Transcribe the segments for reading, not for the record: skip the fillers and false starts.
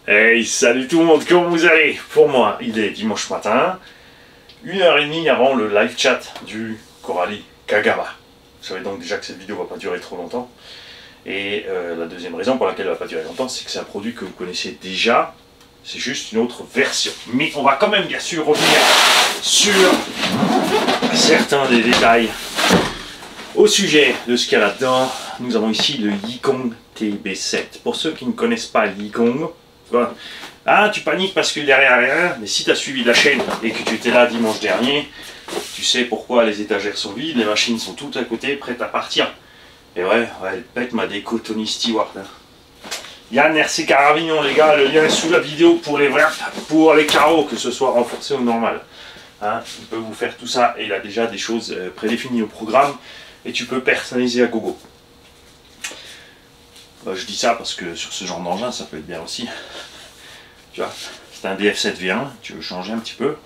Hey, salut tout le monde, comment vous allez? Pour moi, il est dimanche matin, 1h30 avant le live chat du Coralie Kagama. Vous savez donc déjà que cette vidéo va pas durer trop longtemps. Et la deuxième raison pour laquelle elle va pas durer longtemps, c'est que c'est un produit que vous connaissez déjà. C'est juste une autre version. Mais on va quand même bien sûr revenir sur certains des détails au sujet de ce qu'il y a là-dedans. Nous avons ici le Yikong TB7. Pour ceux qui ne connaissent pas le Yikong, ah, tu paniques parce que derrière rien, mais si tu as suivi la chaîne et que tu étais là dimanche dernier, tu sais pourquoi les étagères sont vides, les machines sont toutes à côté, prêtes à partir. Et ouais, elle pète ma déco Tony Stewart. Hein. Yann RC Caravignon, les gars, le lien est sous la vidéo pour les carreaux, que ce soit renforcé ou normal. Hein, il peut vous faire tout ça et il a déjà des choses prédéfinies au programme et tu peux personnaliser à gogo. Je dis ça parce que sur ce genre d'engin, ça peut être bien aussi. Tu vois, c'est un DF7V1, tu veux changer un petit peu.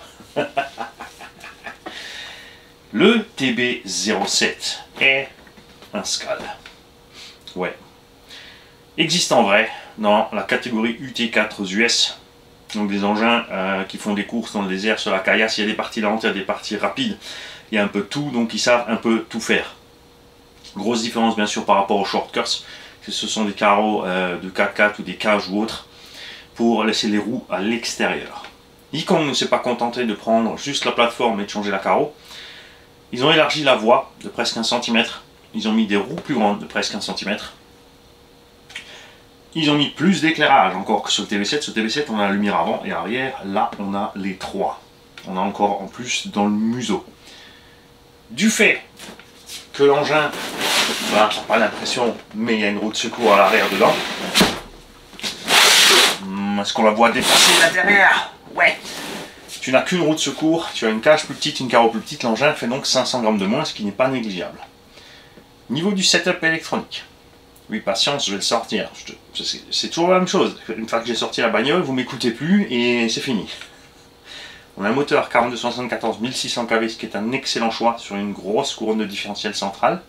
Le TB07 est un SCAL. Ouais. Existe en vrai dans la catégorie UT4 aux US. Donc des engins qui font des courses dans le désert sur la caillasse. Il y a des parties lentes, il y a des parties rapides. Il y a un peu de tout, donc ils savent un peu tout faire. Grosse différence bien sûr par rapport aux shortcuts. Ce sont des carreaux de 4x4 ou des cages ou autres pour laisser les roues à l'extérieur. Yikong ne s'est pas contenté de prendre juste la plateforme et de changer la carreau. Ils ont élargi la voie de presque 1 cm. Ils ont mis des roues plus grandes de presque 1 cm. Ils ont mis plus d'éclairage encore que sur le TB7. Sur le TB7 on a la lumière avant et arrière. Là on a les trois. On a encore en plus dans le museau. Du fait que l'engin, voilà, t'as pas l'impression, mais il y a une roue de secours à l'arrière dedans. Est-ce qu'on la voit dépasser là derrière? Ouais. Tu n'as qu'une roue de secours, tu as une cage plus petite, une carreau plus petite, l'engin fait donc 500 grammes de moins, ce qui n'est pas négligeable. Niveau du setup électronique. Oui, patience, je vais le sortir. C'est toujours la même chose. Une fois que j'ai sorti la bagnole, vous m'écoutez plus et c'est fini. On a un moteur 4274 1600 kV, ce qui est un excellent choix sur une grosse couronne de différentiel centrale.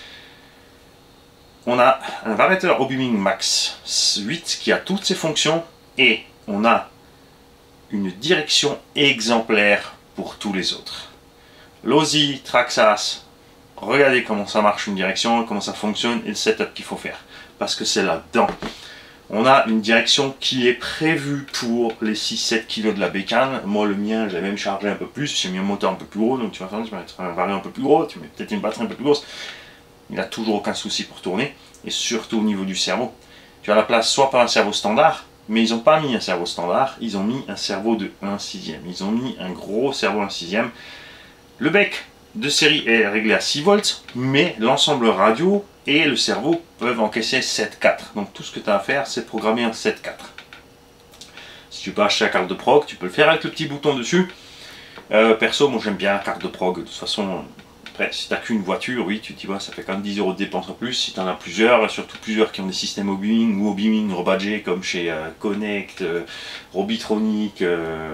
On a un variateur Obeaming Max 8 qui a toutes ses fonctions et on a une direction exemplaire pour tous les autres. Losi, Traxxas, regardez comment ça marche une direction, comment ça fonctionne et le setup qu'il faut faire. Parce que c'est là-dedans. On a une direction qui est prévue pour les 6-7 kg de la bécane. Moi le mien, j'ai même chargé un peu plus, j'ai mis un moteur un peu plus gros, donc tu vas mettre un variant un peu plus gros, tu mets peut-être une batterie un peu plus grosse. Il n'a toujours aucun souci pour tourner, et surtout au niveau du cerveau. Tu as la place soit par un cerveau standard, mais ils n'ont pas mis un cerveau standard, ils ont mis un cerveau de 1/6. Ils ont mis un gros cerveau 1/6. Le bec de série est réglé à 6 volts, mais l'ensemble radio et le cerveau peuvent encaisser 7.4. Donc tout ce que tu as à faire, c'est programmer un 7.4. Si tu peux acheter la carte de prog, tu peux le faire avec le petit bouton dessus. Perso, moi j'aime bien la carte de prog. De toute façon, après, si tu n'as qu'une voiture, oui, tu te dis, ouais, ça fait quand même 10 € de dépenses en plus. Si tu en as plusieurs, surtout plusieurs qui ont des systèmes Obeaming ou Obeaming rebadgés comme chez Connect, Robitronic,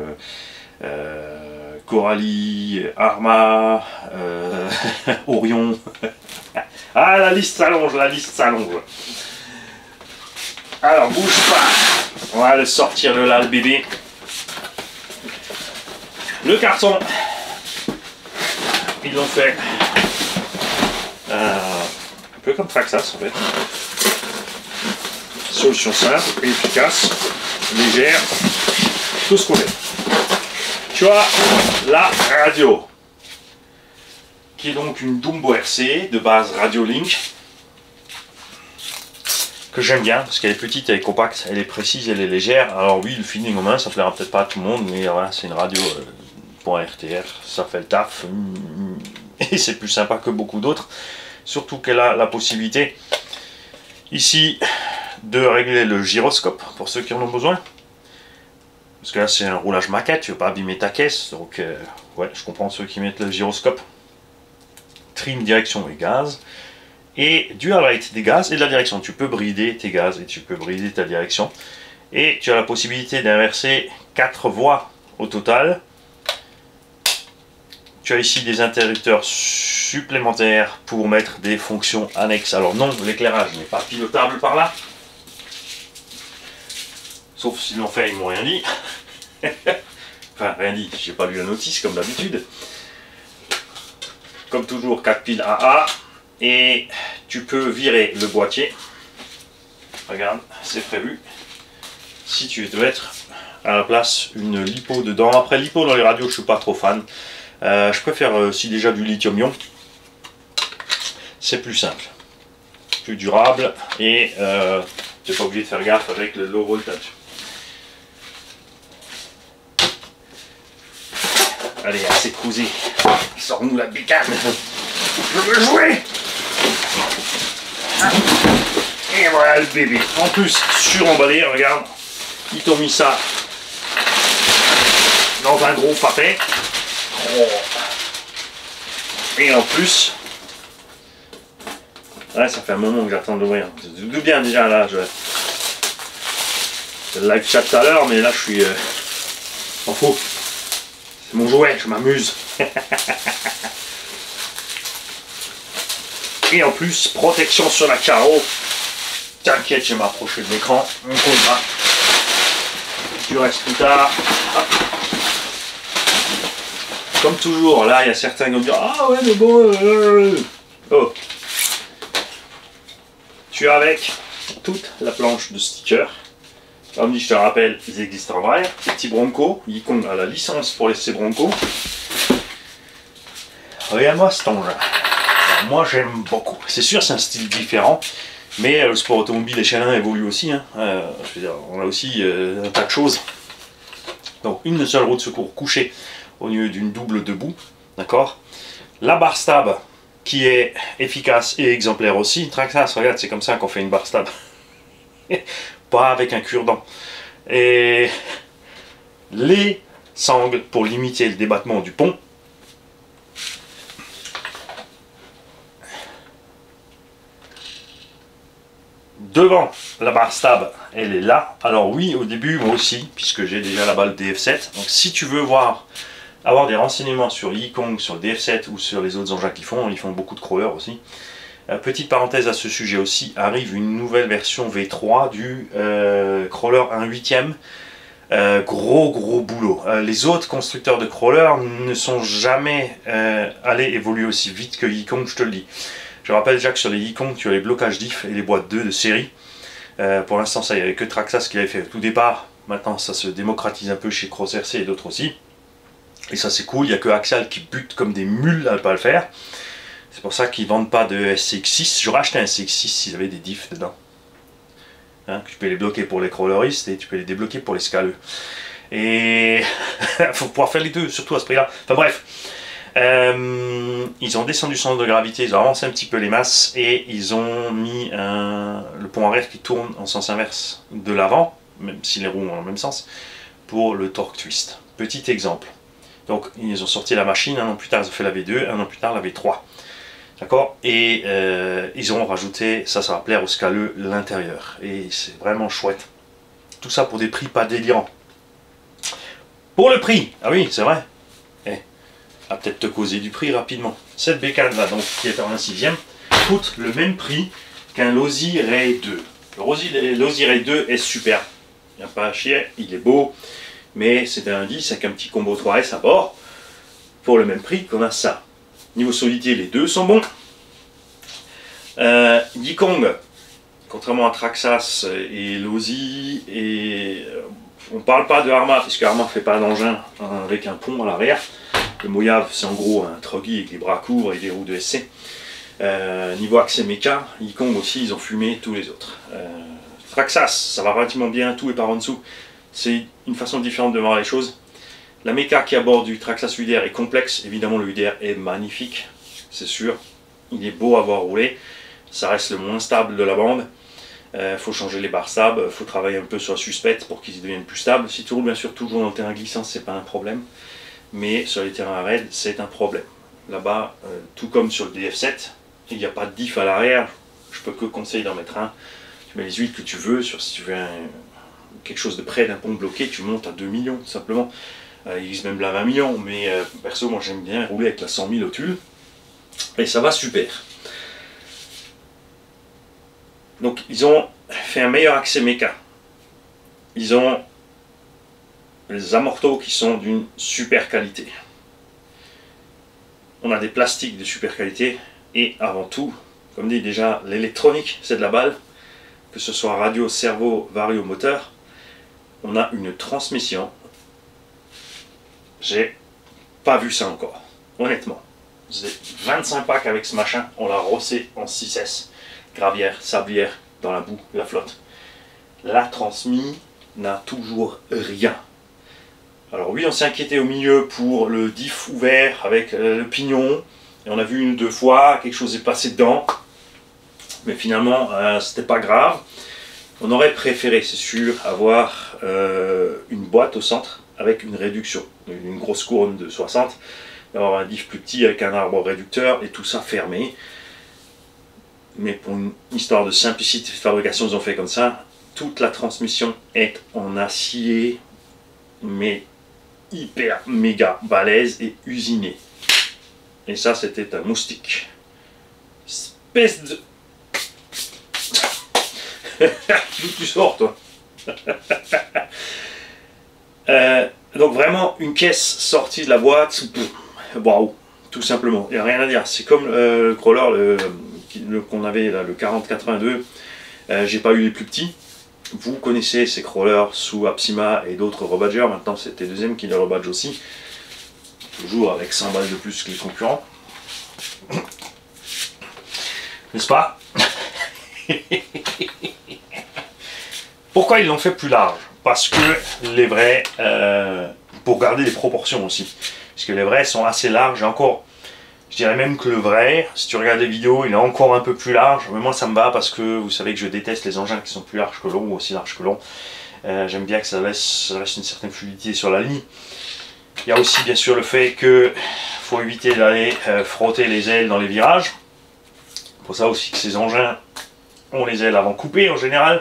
Coralie, Arma, Orion. Ah, la liste s'allonge, la liste s'allonge. Alors, bouge pas. On va le sortir de là, le bébé. Le carton. Ils l'ont fait. Un peu comme Traxxas, en fait. Solution simple, efficace, légère. Tout ce qu'on est. Tu as la radio, qui est donc une Dumbo RC de base Radio Link, que j'aime bien parce qu'elle est petite, elle est compacte, elle est précise, elle est légère. Alors oui, le feeling en main, ça plaira peut-être pas à tout le monde, mais voilà, c'est une radio .RTR, ça fait le taf, et c'est plus sympa que beaucoup d'autres, surtout qu'elle a la possibilité ici de régler le gyroscope pour ceux qui en ont besoin. Parce que là c'est un roulage maquette, tu veux pas abîmer ta caisse, donc ouais, je comprends ceux qui mettent le gyroscope. Trim, direction et gaz. Et dual rate des gaz et de la direction. Tu peux brider tes gaz et tu peux brider ta direction. Et tu as la possibilité d'inverser 4 voies au total. Tu as ici des interrupteurs supplémentaires pour mettre des fonctions annexes. Alors non, l'éclairage n'est pas pilotable par là. Sauf s'ils l'ont fait, ils m'ont rien dit. Enfin, rien dit, j'ai pas lu la notice comme d'habitude. Comme toujours, 4 piles AA. Et tu peux virer le boîtier. Regarde, c'est prévu. Si tu veux mettre à la place une lipo dedans. Après, lipo dans les radios, je suis pas trop fan. Je préfère aussi déjà du lithium-ion. C'est plus simple, plus durable et tu n'es pas obligé de faire gaffe avec le low voltage. Allez, assez causé. Sors-nous la bécane. Je veux jouer. Et voilà le bébé. En plus, suremballé, regarde. Ils t'ont mis ça dans un gros papier. Oh. Et en plus, ouais, ça fait un moment que j'attends d'ouvrir. D'où bien déjà là, je le live chat tout à l'heure, mais là je suis en faux. C'est mon jouet, je m'amuse. Et en plus, protection sur la carreau. T'inquiète, je vais m'approcher de l'écran. On comptera. Tu restes plus tard. Hop. Comme toujours, là il y a certains qui vont dire ah ouais mais bon oh. Tu as avec toute la planche de stickers. Comme dit, je te rappelle, ils existent en vrai. Ces petits Bronco, Yikong a la licence pour laisser Bronco. Regarde-moi cet engin. Moi j'aime beaucoup. C'est sûr c'est un style différent, mais le sport automobile et chanin évolue aussi. Hein. Je veux dire, on a aussi un tas de choses. Donc une seule roue de secours couchée au lieu d'une double debout. D'accord. La barre stab qui est efficace et exemplaire aussi. Traxxas, regarde, c'est comme ça qu'on fait une barre stab. Pas avec un cure-dent. Et les sangles pour limiter le débattement du pont. Devant la barre stab, elle est là. Alors oui, au début, moi aussi, puisque j'ai déjà la balle DF7. Donc si tu veux avoir des renseignements sur Yikong, sur le DF7 ou sur les autres engins qu'ils font beaucoup de crawlers aussi. Petite parenthèse à ce sujet aussi, arrive une nouvelle version V3 du crawler 1/8e. Gros boulot. Les autres constructeurs de crawlers ne sont jamais allés évoluer aussi vite que Yikong, je te le dis. Je rappelle déjà que sur les Yikong, tu as les blocages diff et les boîtes 2 de série. Pour l'instant, ça, il n'y avait que Traxxas qui l'avait fait au tout départ. Maintenant, ça se démocratise un peu chez Cross RC et d'autres aussi. Et ça, c'est cool. Il n'y a que Axial qui bute comme des mules à ne pas le faire. C'est pour ça qu'ils ne vendent pas de SCX6. J'aurais acheté un SCX6 s'ils avaient des diffs dedans. Hein, tu peux les bloquer pour les crawleristes et tu peux les débloquer pour les scaleux. Et il faut pouvoir faire les deux, surtout à ce prix-là. Enfin bref. Ils ont descendu le centre de gravité, ils ont avancé un petit peu les masses et ils ont mis le pont arrière qui tourne en sens inverse de l'avant, même si les roues ont le même sens, pour le torque twist. Petit exemple. Donc ils ont sorti la machine, un an plus tard ils ont fait la V2, un an plus tard la V3. D'accord. Et ils ont rajouté, ça va plaire aux scaleux, l'intérieur. Et c'est vraiment chouette. Tout ça pour des prix pas délirants. Pour le prix, ah oui c'est vrai. À peut-être te causer du prix rapidement. Cette bécane là, donc, qui est en 1/6e, coûte le même prix qu'un Losi Ray 2. Le Losi Ray 2 est super. Il n'y a pas à chier, il est beau, mais c'est un 10 avec un petit combo 3S à bord, pour le même prix qu'on a ça. Niveau solidité, les deux sont bons. Yikong, contrairement à Traxxas et Losi, et on parle pas de Arrma, puisque Arrma ne fait pas d'engin avec un pont à l'arrière. Le Mojave, c'est en gros un truggy avec les bras courts et des roues de SC. Niveau accès méca, Yikong aussi, ils ont fumé tous les autres. Traxxas, ça va relativement bien, tout est par en dessous. C'est une façon différente de voir les choses. La méca qui aborde du Traxxas UDR est complexe. Évidemment, le UDR est magnifique, c'est sûr. Il est beau à voir rouler. Ça reste le moins stable de la bande. Faut changer les barres stables, faut travailler un peu sur la suspecte pour qu'ils deviennent plus stables. Si tu roules bien sûr toujours dans le terrain glissant, c'est pas un problème. Mais sur les terrains raides, c'est un problème. Là-bas, tout comme sur le DF7, il n'y a pas de diff à l'arrière. Je peux que conseiller d'en mettre un. Tu mets les huiles que tu veux. Si tu veux quelque chose de près d'un pont bloqué, tu montes à 2 millions, tout simplement. Il existe même la 20 millions, mais perso, moi j'aime bien rouler avec la 100 000 au tulle. Et ça va super. Donc, ils ont fait un meilleur accès méca. ils ont des amortos qui sont d'une super qualité. On a des plastiques de super qualité et avant tout, comme dit déjà, l'électronique c'est de la balle, que ce soit radio, servo, variomoteur. On a une transmission. J'ai pas vu ça encore, honnêtement. J'ai 25 packs avec ce machin, on l'a rossé en 6S, gravière, sablière, dans la boue, la flotte. La transmis n'a toujours rien. Alors oui, on s'est inquiété au milieu pour le diff ouvert avec le pignon, et on a vu une ou deux fois, quelque chose est passé dedans, mais finalement c'était pas grave. On aurait préféré, c'est sûr, avoir une boîte au centre avec une réduction, une grosse couronne de 60, avoir un diff plus petit avec un arbre réducteur et tout ça fermé. Mais pour une histoire de simplicité de fabrication, ils ont fait comme ça. Toute la transmission est en acier, mais hyper méga balèze et usiné. Et ça, c'était un moustique. Espèce de... D'où tu sors, toi? Donc vraiment, une caisse sortie de la boîte, waouh, tout simplement. Il n'y a rien à dire. C'est comme le crawler qu'on avait, là, le 4082. J'ai pas eu les plus petits. Vous connaissez ces crawlers sous Apsima et d'autres rebadgers. Maintenant, c'était deuxième qui les rebadge aussi. Toujours avec 100 balles de plus que les concurrents. N'est-ce pas? Pourquoi ils l'ont fait plus large? Parce que les vrais, pour garder les proportions aussi. Parce que les vrais sont assez larges. Et encore, je dirais même que le vrai, si tu regardes les vidéos, il est encore un peu plus large. Mais moi, ça me va parce que vous savez que je déteste les engins qui sont plus larges que longs ou aussi larges que longs. J'aime bien que ça laisse une certaine fluidité sur la ligne. Il y a aussi bien sûr le fait qu'il faut éviter d'aller frotter les ailes dans les virages. Pour ça aussi que ces engins ont les ailes avant coupées en général.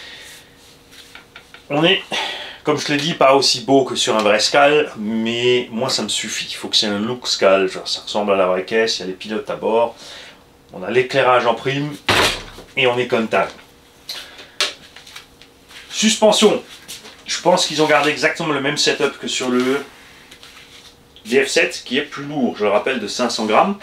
On est, comme je l'ai dit, pas aussi beau que sur un vrai Scal, mais moi ça me suffit. Il faut que c'est un look Scal, genre ça ressemble à la vraie caisse, il y a les pilotes à bord, on a l'éclairage en prime et on est content. Suspension, je pense qu'ils ont gardé exactement le même setup que sur le DF7 qui est plus lourd, je le rappelle, de 500 grammes.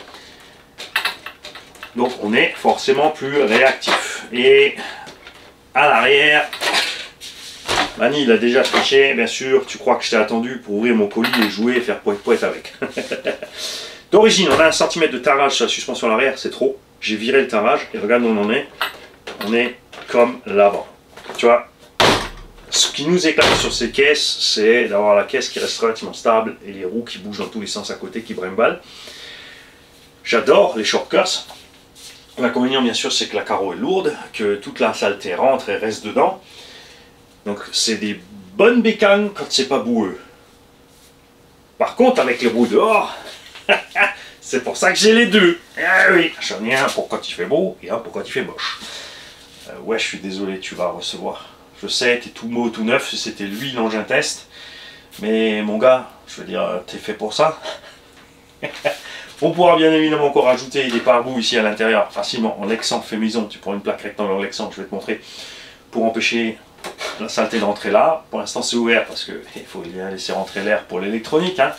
Donc on est forcément plus réactif. Et à l'arrière, Mani il a déjà triché, bien sûr, tu crois que je t'ai attendu pour ouvrir mon colis et jouer et faire poète-poète avec. D'origine, on a 1 cm de tarage sur la suspension à l'arrière, c'est trop. J'ai viré le tarage et regarde où on en est. On est comme l'avant. Tu vois, ce qui nous éclate sur ces caisses, c'est d'avoir la caisse qui reste relativement stable et les roues qui bougent dans tous les sens à côté, qui brimballent. J'adore les shortcuts. L'inconvénient, bien sûr, c'est que la carreau est lourde, que toute la saleté rentre et reste dedans. Donc, c'est des bonnes bécanes quand c'est pas boueux. Par contre, avec les roues dehors, c'est pour ça que j'ai les deux. Ah oui, j'en ai un pour quand il fait beau et un pour quand il fait moche. Ouais, je suis désolé, tu vas recevoir. Je sais, t'es tout beau, tout neuf, c'était lui l'engin test. Mais mon gars, je veux dire, t'es fait pour ça. On pourra bien évidemment encore ajouter des pare-boues ici à l'intérieur facilement en lexan fait maison. Tu prends une plaque rectangulaire en lexan, je vais te montrer, pour empêcher la saleté de rentrer là. Pour l'instant c'est ouvert parce qu'il faut bien laisser rentrer l'air pour l'électronique. Hein.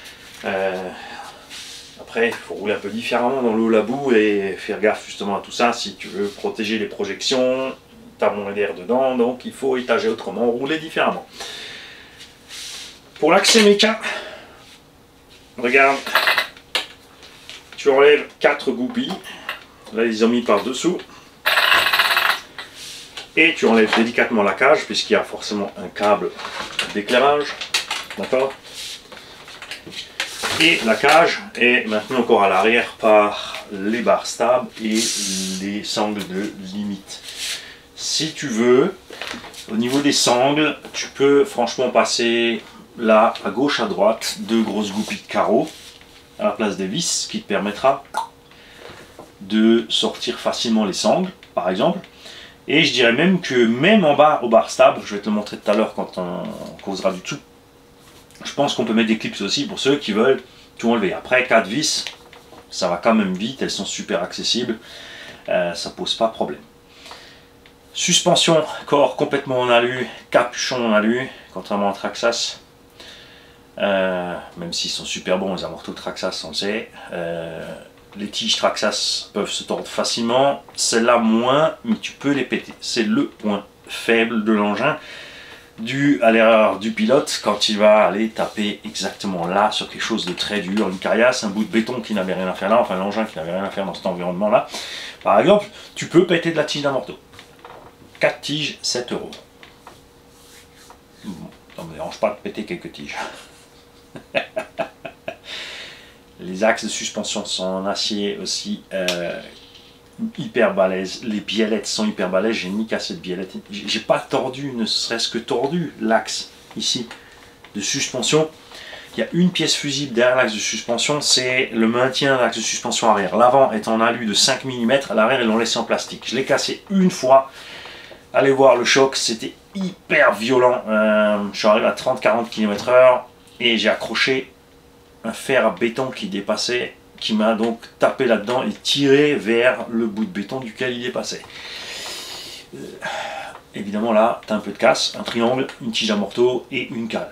Après il faut rouler un peu différemment dans l'eau, la boue et faire gaffe justement à tout ça si tu veux protéger les projections. Tu as moins d'air dedans, donc il faut étager autrement, rouler différemment. Pour l'accès méca, regarde. Tu enlèves 4 goupilles, là ils ont mis par dessous, et tu enlèves délicatement la cage puisqu'il y a forcément un câble d'éclairage, d'accord? Et la cage est maintenant encore à l'arrière par les barres stables et les sangles de limite. Si tu veux, au niveau des sangles, tu peux franchement passer là à gauche à droite 2 grosses goupilles de carreaux à la place des vis, ce qui te permettra de sortir facilement les sangles, par exemple. Et je dirais même que même en bas, au bar stable, je vais te le montrer tout à l'heure quand on causera du dessous, je pense qu'on peut mettre des clips aussi pour ceux qui veulent tout enlever. Après, 4 vis, ça va quand même vite, elles sont super accessibles, ça pose pas de problème. Suspension, corps complètement en alu, capuchon en alu, contrairement à Traxxas. Même s'ils sont super bons, les amortos Traxxas, on le sait. Les tiges Traxxas peuvent se tordre facilement, celle-là moins, mais tu peux les péter. C'est le point faible de l'engin, dû à l'erreur du pilote quand il va aller taper exactement là sur quelque chose de très dur, une caillasse, un bout de béton qui n'avait rien à faire là, enfin l'engin qui n'avait rien à faire dans cet environnement-là. Par exemple, tu peux péter de la tige d'amorto. 4 tiges, 7 €. Bon, ça ne me dérange pas de péter quelques tiges. Les axes de suspension sont en acier aussi, hyper balèze. Les biellettes sont hyper balèzes. J'ai ni cassé de biellette. J'ai pas tordu, ne serait-ce que tordu l'axe ici de suspension. Il y a une pièce fusible derrière l'axe de suspension, c'est le maintien de l'axe de suspension arrière. L'avant est en alu de 5 mm, l'arrière ils l'ont laissé en plastique. Je l'ai cassé une fois. Allez voir le choc, c'était hyper violent. Je suis arrivé à 30-40 km/h et j'ai accroché un fer à béton qui dépassait, qui m'a donc tapé là-dedans et tiré vers le bout de béton duquel il dépassait. Évidemment là, tu as un peu de casse, un triangle, une tige à morteau et une cale.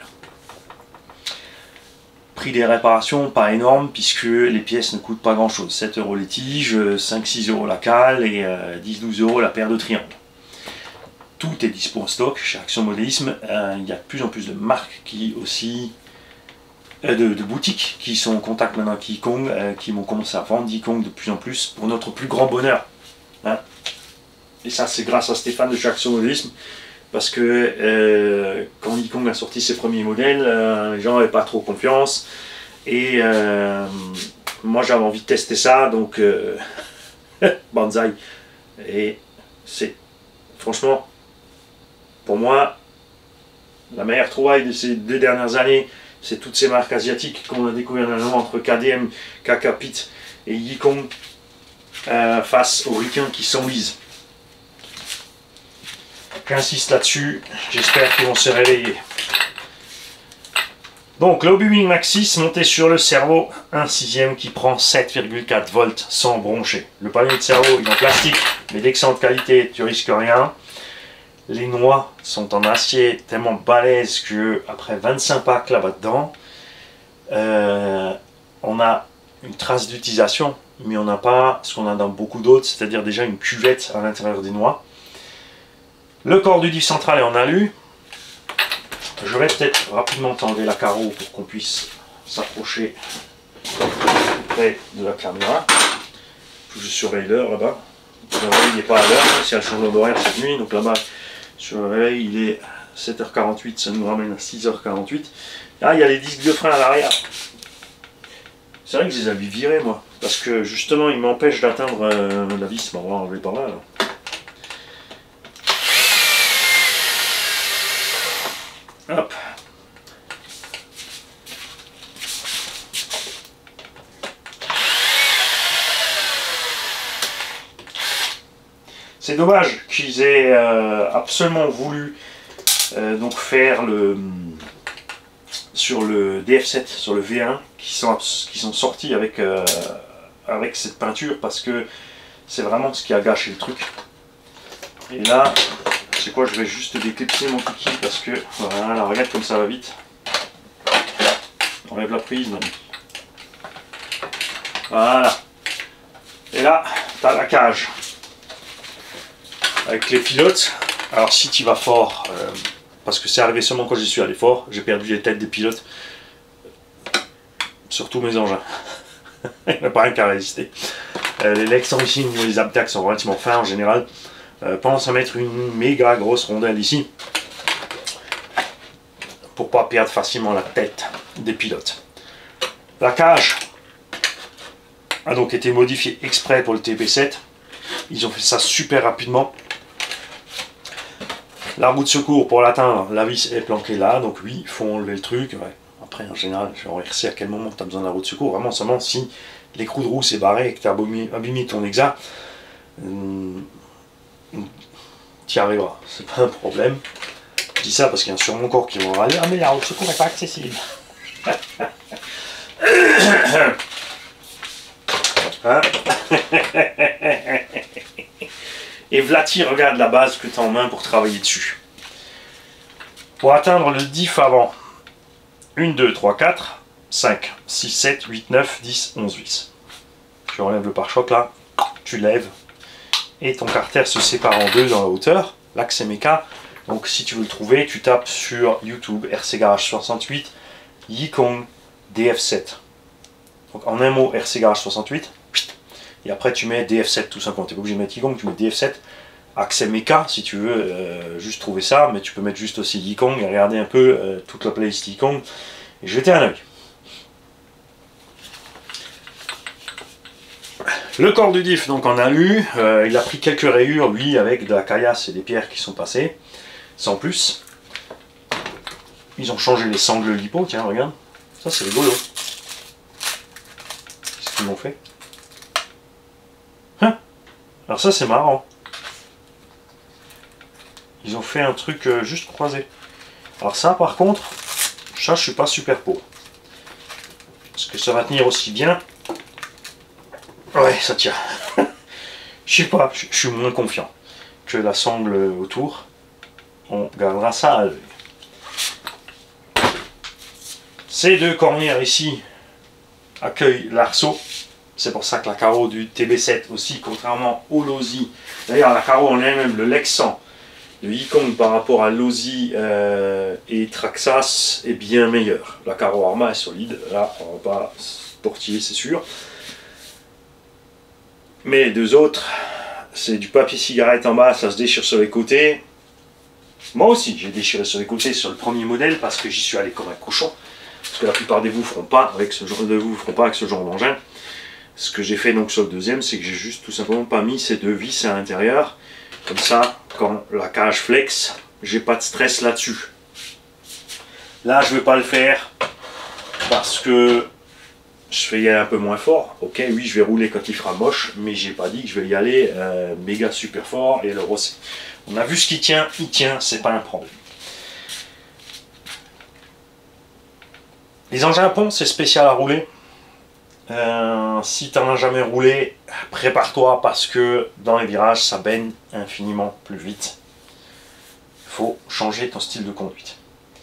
Prix des réparations, pas énorme puisque les pièces ne coûtent pas grand chose. 7 € les tiges, 5-6 € la cale et 10-12 € la paire de triangles. Tout est dispo en stock chez Action Modélisme. Il y a de plus en plus de marques qui aussi, de boutiques qui sont en contact maintenant avec Yikong, qui vont commencer à vendre Yikong de plus en plus pour notre plus grand bonheur. Hein, et ça c'est grâce à Stéphane de chez Action Modélisme, parce que quand Yikong a sorti ses premiers modèles, les gens n'avaient pas trop confiance. Et moi j'avais envie de tester ça, donc Banzai. Et c'est franchement, pour moi, la meilleure trouvaille de ces 2 dernières années, c'est toutes ces marques asiatiques qu'on a découvert dernièrement entre KDM, Kakapit et Yikong face aux ricains qui s'enlisent. J'insiste là-dessus, j'espère qu'ils vont se réveiller. Donc, le Hobby Wing Max 6 monté sur le cerveau, 1/6 qui prend 7,4 volts sans broncher. Le panier de cerveau il est en plastique, mais d'excellente qualité, tu risques rien. Les noix sont en acier tellement balèzes que après 25 packs là-bas dedans, on a une trace d'utilisation, mais on n'a pas ce qu'on a dans beaucoup d'autres, c'est-à-dire déjà une cuvette à l'intérieur des noix. Le corps du diff central est en alu. Je vais peut-être rapidement t'enlever la carreau pour qu'on puisse s'approcher près de la caméra. Je surveille l'heure là-bas. Le réveil n'est pas à l'heure, c'est le changement d'horaire cette nuit. Donc là-bas, sur le réveil, il est 7h48, ça nous ramène à 6h48. Là, il y a les disques de frein à l'arrière. C'est vrai que je les avais virés, moi. Parce que justement, ils m'empêchent d'atteindre la vis. Bon, on va enlever par là. Hop. C'est dommage qu'ils aient absolument voulu donc faire sur le DF7, sur le V1, qui sont sortis avec, avec cette peinture, parce que c'est vraiment ce qui a gâché le truc. Et là, c'est quoi, je vais juste déclipser mon kiki parce que, voilà, regarde comme ça va vite. Enlève la prise. Non. Voilà. Et là, tu as la cage. Avec les pilotes. Alors si tu vas fort, parce que c'est arrivé seulement quand j'y suis allé fort, j'ai perdu les têtes des pilotes. Sur tous mes engins. Il n'y a pas rien qu'à résister. Les legs origines ou les abdacs sont relativement fins en général. Pense à mettre une méga grosse rondelle ici pour pas perdre facilement la tête des pilotes. La cage a donc été modifiée exprès pour le TP7. Ils ont fait ça super rapidement. La roue de secours, pour l'atteindre, la vis est planquée là, donc oui, il faut enlever le truc. Ouais. Après, en général, je vais remercier à quel moment tu as besoin de la roue de secours. Vraiment seulement si l'écrou de roue s'est barré et que tu as abîmé ton exa. Tu y arriveras, c'est pas un problème. Je dis ça parce qu'il y a sur mon corps qui vont râler. Ah mais la roue de secours n'est pas accessible. Hein. Et vlati, regarde la base que tu as en main pour travailler dessus. Pour atteindre le diff avant, 1, 2, 3, 4, 5, 6, 7, 8, 9, 10, 11 vis. Tu enlèves le pare-choc là, tu lèves, et ton carter se sépare en deux dans la hauteur. L'axe méca. Donc si tu veux le trouver, tu tapes sur YouTube RC Garage 68 Yikong DF7. Donc en un mot RC Garage 68. Et après tu mets DF7 tout simplement. Tu n'es pas obligé de mettre Yikong, tu mets DF7. Axe méca si tu veux juste trouver ça. Mais tu peux mettre juste aussi Yikong et regarder un peu toute la playlist Yikong. Et jeter un œil. Le corps du diff donc en alu. Il a pris quelques rayures lui avec de la caillasse et des pierres qui sont passées. Sans plus. Ils ont changé les sangles lipo, tiens, regarde. Ça, c'est rigolo. Qu'est-ce qu'ils m'ont fait? Hein? Alors ça, c'est marrant. Ils ont fait un truc juste croisé. Alors ça, par contre, ça, je suis pas super pour. Est-ce que ça va tenir aussi bien? Ouais, ça tient. Je sais pas, je suis moins confiant que la sangle autour. On gardera ça à l'œil. Ces deux cornières ici accueillent l'arceau. C'est pour ça que la carreau du TB7 aussi, contrairement au Losi, d'ailleurs la carreau en elle-même, le Lexan de Yikong par rapport à Losi et Traxxas est bien meilleur. La carreau Arma est solide, là on va pas se tortiller c'est sûr. Mais les deux autres, c'est du papier cigarette en bas, ça se déchire sur les côtés. Moi aussi, j'ai déchiré sur les côtés sur le premier modèle parce que j'y suis allé comme un cochon. Parce que la plupart des vous feront pas avec ce genre d'engin. Ce que j'ai fait donc sur le deuxième, c'est que j'ai juste tout simplement pas mis ces deux vis à l'intérieur. Comme ça, quand la cage flex, j'ai pas de stress là-dessus. Là, je vais pas le faire parce que je vais y aller un peu moins fort. Ok, oui, je vais rouler quand il fera moche, mais j'ai pas dit que je vais y aller méga super fort et le rosser. On a vu ce qui tient, il tient, c'est pas un problème. Les engins à pompe, c'est spécial à rouler. Si tu n'en as jamais roulé, prépare-toi parce que dans les virages, ça baigne infiniment plus vite. Il faut changer ton style de conduite.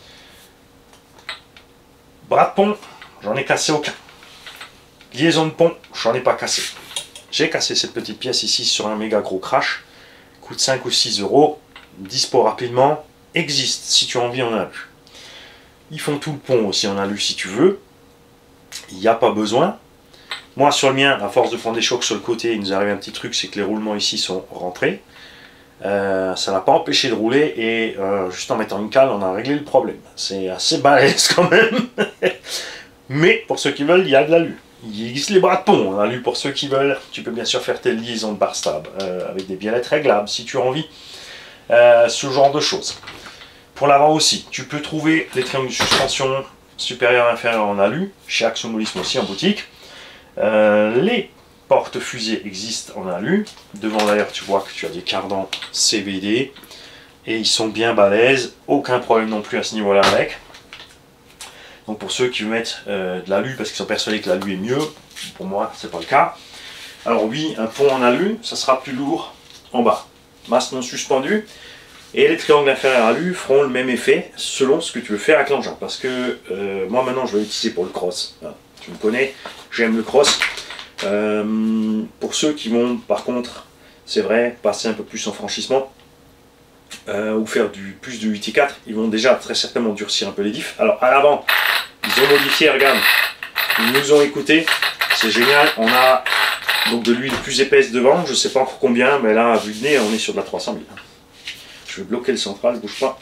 Bras de pont, j'en ai cassé aucun. Liaison de pont, j'en ai pas cassé. J'ai cassé cette petite pièce ici sur un méga gros crash. Coûte 5 ou 6 euros. Dispo rapidement. Existe, si tu as envie, en alu. Ils font tout le pont aussi en alu si tu veux. Il n'y a pas besoin. Moi sur le mien, à force de prendre des chocs sur le côté, il nous arrive un petit truc, c'est que les roulements ici sont rentrés. Ça n'a pas empêché de rouler et juste en mettant une cale, on a réglé le problème. C'est assez balèze quand même. Mais pour ceux qui veulent, il y a de l'alu. Il existe les bras de pont en alu pour ceux qui veulent. Tu peux bien sûr faire tes liaisons de bar stab avec des biellettes réglables si tu as envie. Ce genre de choses. Pour l'avant aussi, tu peux trouver les triangles de suspension supérieur et inférieur en alu, chez Axomolisme aussi en boutique. Les porte-fusées existent en alu. Devant d'ailleurs, tu vois que tu as des cardans CVD et ils sont bien balèzes. Aucun problème non plus à ce niveau-là avec. Donc pour ceux qui veulent mettre de l'alu parce qu'ils sont persuadés que l'alu est mieux, pour moi, c'est pas le cas. Alors oui, un pont en alu, ça sera plus lourd en bas. Masse non suspendue. Et les triangles inférieurs alu feront le même effet selon ce que tu veux faire avec l'engin. Parce que moi maintenant je vais l'utiliser pour le cross. Hein. Tu me connais, j'aime le cross. Pour ceux qui vont par contre, c'est vrai, passer un peu plus en franchissement ou faire plus de 8i4, ils vont déjà très certainement durcir un peu les diffs. Alors à l'avant, ils ont modifié, regarde, ils nous ont écouté, c'est génial. On a donc de l'huile plus épaisse devant, je ne sais pas encore combien, mais là, vu le nez, on est sur de la 300 000. Je vais bloquer le central, bouge pas.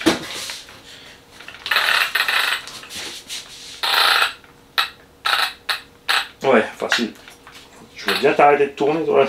Ouais, facile. Je veux bien t'arrêter de tourner, toi.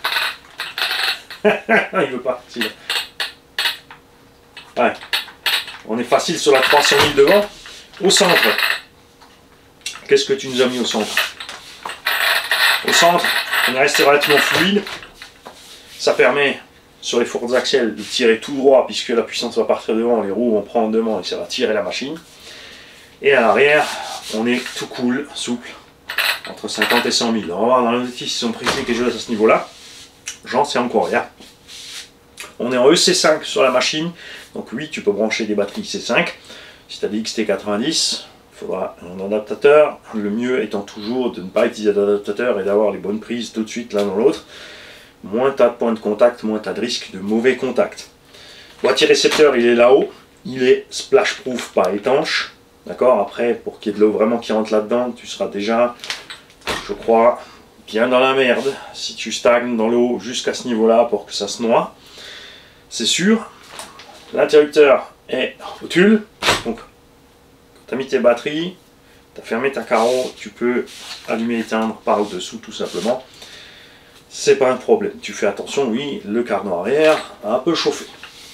Il veut pas. Si. Ouais. On est facile sur la 300 000 devant. Au centre. Qu'est-ce que tu nous as mis au centre? Au centre, on est resté relativement fluide. Ça permet, sur les fourches axiales, de tirer tout droit, puisque la puissance va partir devant, les roues vont prendre devant et ça va tirer la machine. Et à l'arrière, on est tout cool, souple, entre 50 et 100 000. On va voir dans les outils s'ils sont précis quelque chose à ce niveau-là. J'en sais encore rien. On est en EC5 sur la machine, donc oui, tu peux brancher des batteries C5. Si tu as des XT90, il faudra un adaptateur. Le mieux étant toujours de ne pas utiliser d'adaptateur et d'avoir les bonnes prises tout de suite l'un dans l'autre. Moins tu as de points de contact, moins tu as de risque de mauvais contact. Boîtier récepteur, il est là-haut. Il est splash-proof, pas étanche. D'accord. Après, pour qu'il y ait de l'eau vraiment qui rentre là-dedans, tu seras déjà, je crois, bien dans la merde. Si tu stagnes dans l'eau jusqu'à ce niveau-là pour que ça se noie. C'est sûr. L'interrupteur est au tulle. Donc, quand tu as mis tes batteries, tu as fermé ta carreau, tu peux allumer et éteindre par au-dessous tout simplement. C'est pas un problème. Tu fais attention, oui, le cardan arrière a un peu chauffé.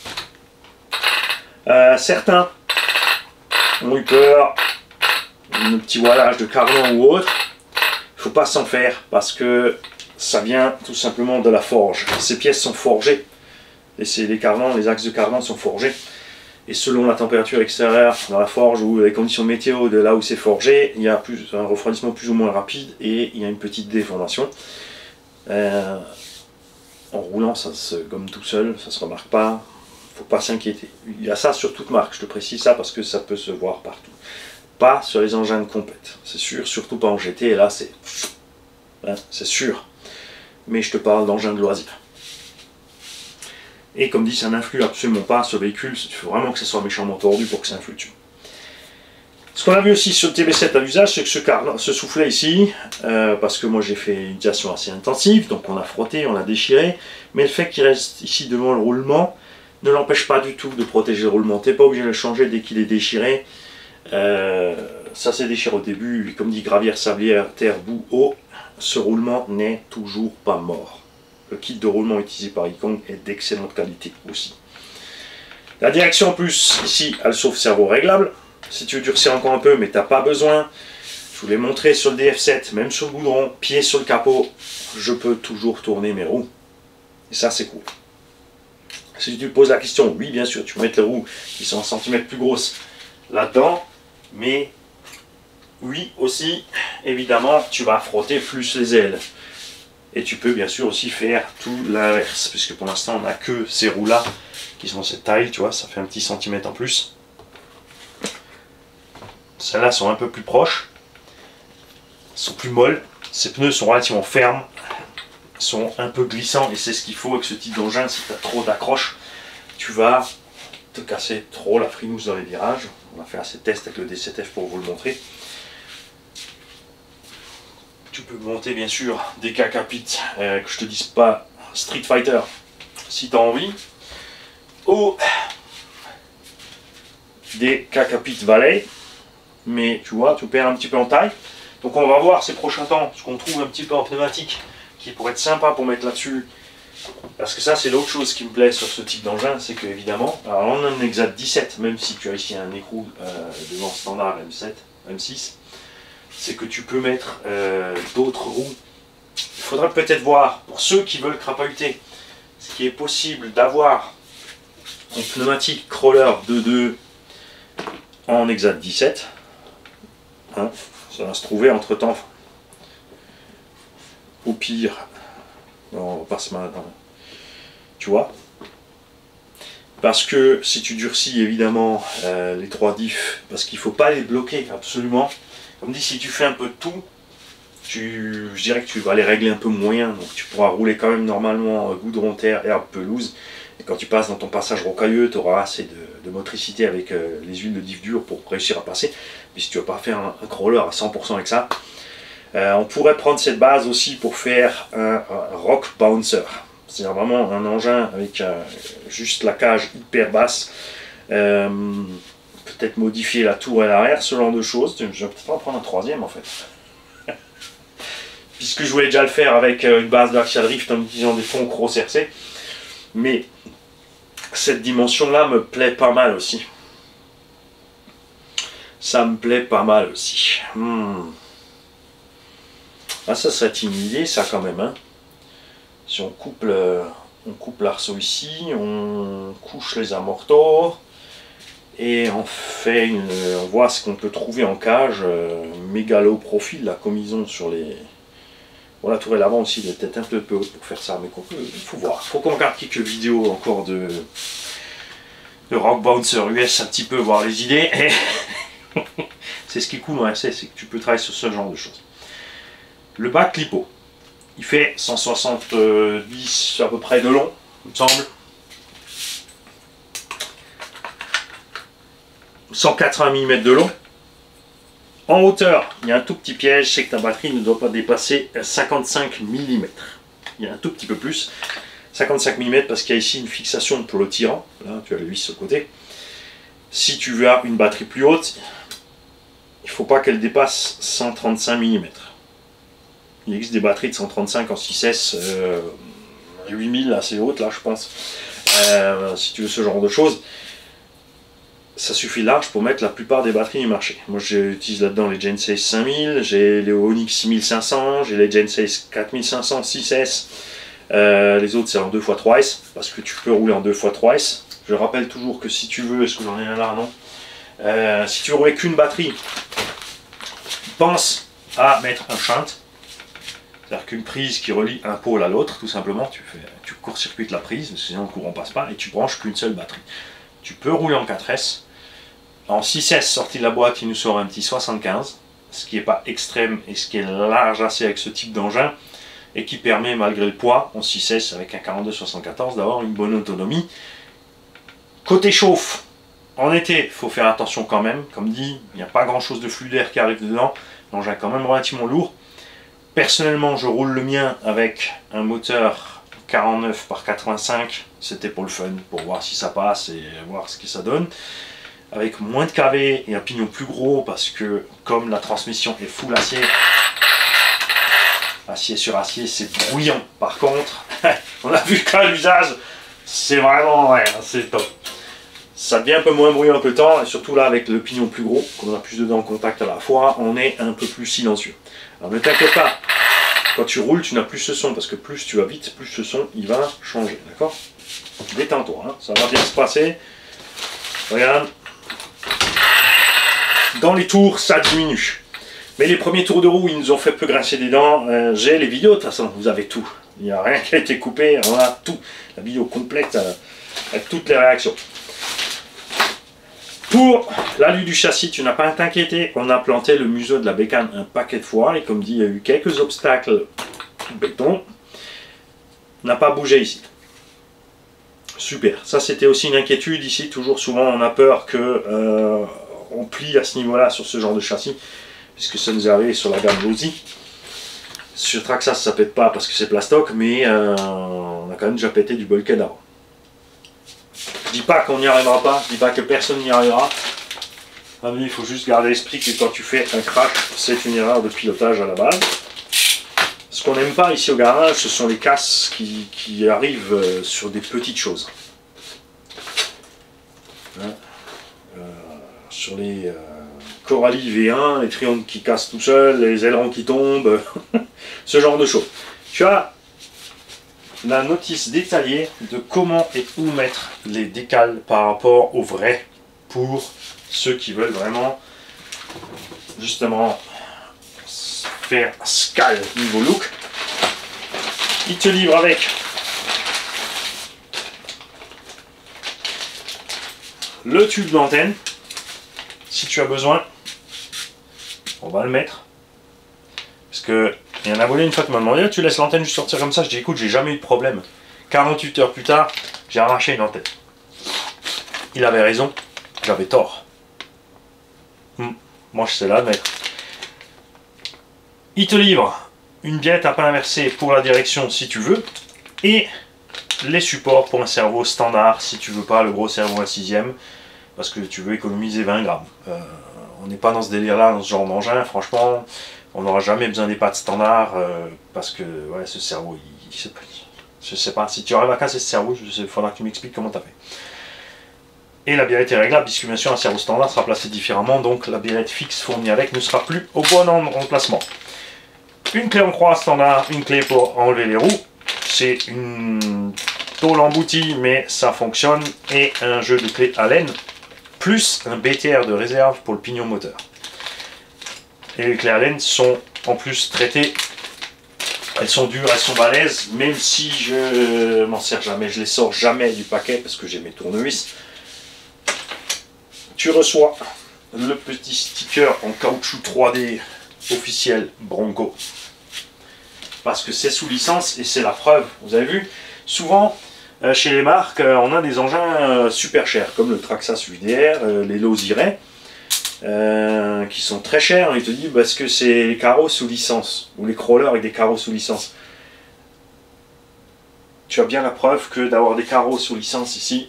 Certains ont eu peur, un petit voilage de cardan ou autre. Il ne faut pas s'en faire parce que ça vient tout simplement de la forge. Ces pièces sont forgées. Et les cardans, les axes de cardan sont forgés. Et selon la température extérieure dans la forge ou les conditions météo de là où c'est forgé, il y a un refroidissement plus ou moins rapide et il y a une petite déformation. En roulant, ça se gomme tout seul, ça ne se remarque pas. Faut pas s'inquiéter. Il y a ça sur toute marque, je te précise ça parce que ça peut se voir partout. Pas sur les engins de compète, c'est sûr, surtout pas en GT, et là c'est sûr. Mais je te parle d'engins de loisirs. Et comme dit, ça n'influe absolument pas sur le véhicule, il faut vraiment que ça soit méchamment tordu pour que ça influe dessus. Ce qu'on a vu aussi sur le TB7 à l'usage, c'est que ce soufflet ici, parce que moi j'ai fait une utilisation assez intensive, donc on a frotté, on l'a déchiré, mais le fait qu'il reste ici devant le roulement ne l'empêche pas du tout de protéger le roulement. Tu n'es pas obligé de le changer dès qu'il est déchiré. Ça s'est déchiré au début, comme dit gravière, sablière, terre, boue, eau, ce roulement n'est toujours pas mort. Le kit de roulement utilisé par Ikong est d'excellente qualité aussi. La direction en plus, ici, elle sauve-cerveau réglable. Si tu veux durcir encore un peu, mais tu n'as pas besoin. Je vous l'ai montré sur le DF7, même sur le goudron, pied sur le capot, je peux toujours tourner mes roues. Et ça, c'est cool. Si tu te poses la question, oui, bien sûr, tu peux mettre les roues qui sont 1 cm plus grosses là-dedans, mais oui, aussi, évidemment, tu vas frotter plus les ailes. Et tu peux bien sûr aussi faire tout l'inverse, puisque pour l'instant, on n'a que ces roues-là qui sont cette taille, tu vois, ça fait un petit centimètre en plus. Celles-là sont un peu plus proches, sont plus molles, ces pneus sont relativement fermes, sont un peu glissants, et c'est ce qu'il faut avec ce type d'engin. Si tu as trop d'accroche, tu vas te casser trop la frimousse dans les virages. On a fait assez de tests avec le D7F pour vous le montrer. Tu peux monter bien sûr des Kakapit, que je te dise pas Street Fighter si tu as envie, ou des Kakapit Valley, mais tu vois, tu perds un petit peu en taille. Donc on va voir ces prochains temps ce qu'on trouve un petit peu en pneumatique qui pourrait être sympa pour mettre là-dessus. Parce que ça, c'est l'autre chose qui me plaît sur ce type d'engin, c'est que évidemment, alors on a un Exat 17, même si tu as ici un écrou devant standard M7, M6, c'est que tu peux mettre d'autres roues. Il faudra peut-être voir, pour ceux qui veulent crapahuter, ce qui est possible d'avoir en pneumatique crawler 2.2 en Exat 17. Hein, ça va se trouver entre temps. Au pire, non, on va pas se mal, tu vois. Parce que si tu durcis évidemment les 3 diffs, parce qu'il ne faut pas les bloquer absolument. Comme dit, si tu fais un peu de tout, je dirais que tu vas les régler un peu moyen, donc tu pourras rouler quand même normalement goudron, terre, herbe, pelouse. Et quand tu passes dans ton passage rocailleux, tu auras assez de motricité avec les huiles de diff dur pour réussir à passer. Mais si tu ne veux pas faire un crawler à 100% avec ça, on pourrait prendre cette base aussi pour faire un rock bouncer. C'est-à-dire vraiment un engin avec juste la cage hyper basse. Peut-être modifier la tour et l'arrière, ce genre de choses. Je vais peut-être en prendre un 3e en fait. Puisque je voulais déjà le faire avec une base d'axial rift en utilisant des fonds cross RC. Mais cette dimension-là me plaît pas mal aussi. Ça me plaît pas mal aussi. Ah, ça serait une idée, ça quand même. Hein. Si on coupe l'arceau ici, on couche les amortors et on fait on voit ce qu'on peut trouver en cage mégalo profil là, comme ils ont sur Bon, la tourelle avant aussi, elle est peut-être un peu haute pour faire ça, mais il faut voir. Il faut qu'on regarde quelques vidéos encore de Rock Bouncer US un petit peu, voir les idées. C'est ce qui est cool en RC, c'est que tu peux travailler sur ce genre de choses. Le bac Clipo, il fait 170 à peu près de long, il me semble. 180 mm de long. En hauteur, il y a un tout petit piège, c'est que ta batterie ne doit pas dépasser 55 mm. Il y a un tout petit peu plus. 55 mm parce qu'il y a ici une fixation pour le tirant. Là, tu as le vis sur le côté. Si tu veux une batterie plus haute, il ne faut pas qu'elle dépasse 135 mm. Il existe des batteries de 135 en 6S, 8000 assez hautes là je pense. Si tu veux ce genre de choses, ça suffit large pour mettre la plupart des batteries du marché. Moi j'utilise là-dedans les Genesis 5000, j'ai les Onyx 6500, j'ai les Genesis 4500 6S. Les autres c'est en 2x3S, parce que tu peux rouler en 2x3S. Je rappelle toujours que si tu veux, est-ce que j'en ai un là, non, si tu veux rouler qu'une batterie, pense à mettre un shunt. C'est-à-dire qu'une prise qui relie un pôle à l'autre, tout simplement, tu court-circuites la prise, sinon le courant passe pas, et tu branches qu'une seule batterie. Tu peux rouler en 4S. En 6S sorti de la boîte, il nous sort un petit 75, ce qui n'est pas extrême et ce qui est large assez avec ce type d'engin, et qui permet, malgré le poids, en 6S avec un 42-74, d'avoir une bonne autonomie. Côté chauffe, en été, il faut faire attention quand même. Comme dit, il n'y a pas grand-chose de flux d'air qui arrive dedans. L'engin est quand même relativement lourd. Personnellement, je roule le mien avec un moteur 49 par 85. C'était pour le fun, pour voir si ça passe et voir ce que ça donne. Avec moins de kV et un pignon plus gros, parce que comme la transmission est full acier sur acier, c'est bruyant. Par contre, on a vu qu'à l'usage, c'est vraiment, ouais, c'est top. Ça devient un peu moins bruyant que le temps, et surtout là avec le pignon plus gros, qu'on a plus de dents en contact à la fois, on est un peu plus silencieux. Alors ne t'inquiète pas, quand tu roules, tu n'as plus ce son, parce que plus tu vas vite, plus ce son il va changer, d'accord? Détends-toi, hein, ça va bien se passer. Regarde. Dans les tours, ça diminue. Mais les premiers tours de roue, ils nous ont fait peu grincer des dents. J'ai les vidéos, de toute façon, vous avez tout. Il n'y a rien qui a été coupé, on a tout. La vidéo complète avec toutes les réactions. Pour l'alu du châssis, tu n'as pas à t'inquiéter. On a planté le museau de la bécane un paquet de fois. Et comme dit, il y a eu quelques obstacles béton. On n'a pas bougé ici. Super. Ça, c'était aussi une inquiétude ici. Toujours souvent, on a peur que on plie à ce niveau-là sur ce genre de châssis. Puisque ça nous est arrivé sur la gamme Losi. Sur Traxxas, ça pète pas parce que c'est plastoc. Mais on a quand même déjà pété du bulkhead avant. Je dis pas qu'on n'y arrivera pas, je dis pas que personne n'y arrivera. Il faut juste garder à l'esprit que quand tu fais un crash, c'est une erreur de pilotage à la base. Ce qu'on n'aime pas ici au garage, ce sont les casses qui arrivent sur des petites choses. Sur les Coralie V1, les triangles qui cassent tout seuls, les ailerons qui tombent, ce genre de choses. Tu as la notice détaillée de comment et où mettre les décales par rapport au vrai pour ceux qui veulent vraiment justement faire scale niveau look. Il te livre avec le tube d'antenne. Si tu as besoin, on va le mettre parce que il y en a volé une fois qui m'a demandé, tu laisses l'antenne juste sortir comme ça. Je dis écoute, j'ai jamais eu de problème. 48 heures plus tard, j'ai arraché une antenne. Il avait raison, j'avais tort. Moi je sais l'admettre. Il te livre une biellette à pain inversé pour la direction si tu veux, et les supports pour un servo standard si tu veux pas le gros servo à 6ème, parce que tu veux économiser 20 grammes. On n'est pas dans ce délire là, dans ce genre d'engin, franchement. On n'aura jamais besoin des pattes standards parce que ouais, ce cerveau, je sais pas, si tu arrives à casser ce cerveau, il faudra que tu m'expliques comment tu as fait. Et la biellette est réglable puisque bien sûr un cerveau standard sera placé différemment, donc la biellette fixe fournie avec ne sera plus au bon emplacement. Une clé en croix standard, une clé pour enlever les roues, c'est une tôle emboutie mais ça fonctionne, et un jeu de clés Allen, plus un BTR de réserve pour le pignon moteur. Et les clés Allen sont en plus traitées Elles sont dures, elles sont balèzes, même si je m'en sers jamais, je les sors jamais du paquet parce que j'ai mes tournevis. Tu reçois le petit sticker en caoutchouc 3D officiel Bronco. Parce que c'est sous licence et c'est la preuve. Vous avez vu, souvent chez les marques, on a des engins super chers, comme le Traxxas UDR, les Loziret, qui sont très chers. Il te dit parce que c'est les carreaux sous licence, ou les crawlers avec des carreaux sous licence. Tu as bien la preuve que d'avoir des carreaux sous licence ici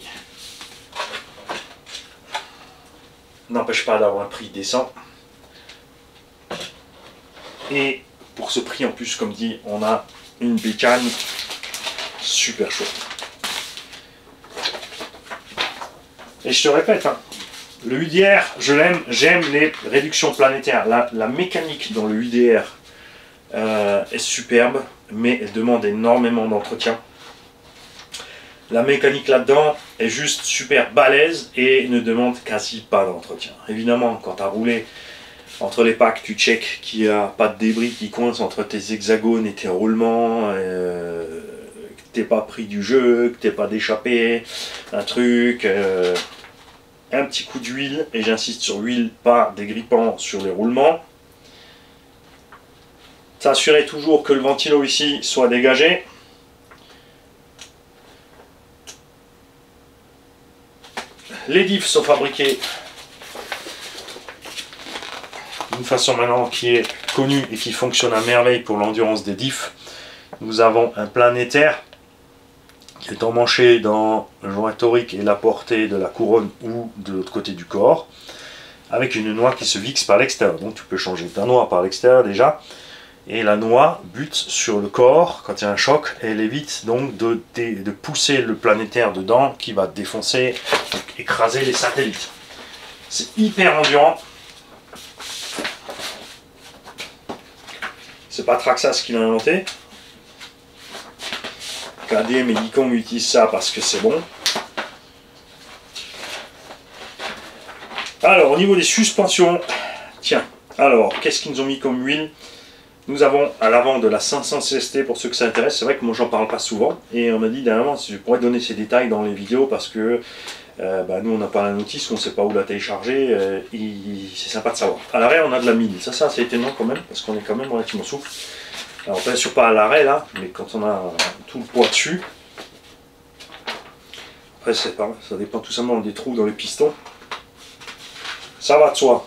n'empêche pas d'avoir un prix décent. Et pour ce prix en plus, comme dit, on a une bécane super chaude. Et je te répète, hein, le UDR, je l'aime, j'aime les réductions planétaires. La mécanique dans le UDR est superbe, mais elle demande énormément d'entretien. La mécanique là-dedans est juste super balèze et ne demande quasi pas d'entretien. Évidemment, quand tu as roulé entre les packs, tu check qu'il n'y a pas de débris qui coincent entre tes hexagones et tes roulements, que t'es pas pris du jeu, que t'es pas d'échappé, un truc, un petit coup d'huile, et j'insiste sur l'huile, pas dégrippant sur les roulements. T'assurer toujours que le ventilo ici soit dégagé. Les diffs sont fabriqués d'une façon maintenant qui est connue et qui fonctionne à merveille pour l'endurance des diffs. Nous avons un planétaire qui est emmanché dans le joint torique et la portée de la couronne ou de l'autre côté du corps, avec une noix qui se fixe par l'extérieur. Donc tu peux changer ta noix par l'extérieur déjà, et la noix bute sur le corps quand il y a un choc, et elle évite donc de pousser le planétaire dedans qui va défoncer, donc écraser les satellites. C'est hyper endurant. C'est pas Traxxas qui l'a inventé. KDM et Nikon utilisent ça parce que c'est bon. Alors, au niveau des suspensions, tiens, alors, qu'est-ce qu'ils nous ont mis comme huile? Nous avons à l'avant de la 500 CST pour ceux que ça intéresse. C'est vrai que moi, j'en parle pas souvent. Et on m'a dit dernièrement si je pourrais donner ces détails dans les vidéos parce que nous, on n'a pas la notice, on ne sait pas où la télécharger. C'est sympa de savoir. À l'arrêt, on a de la 1000. Ça, c'est étonnant quand même parce qu'on est quand même relativement souple. Alors, bien sûr pas à l'arrêt là, mais quand on a tout le poids dessus. Après, c'est pas, ça dépend tout simplement des trous dans les pistons. Ça va de soi.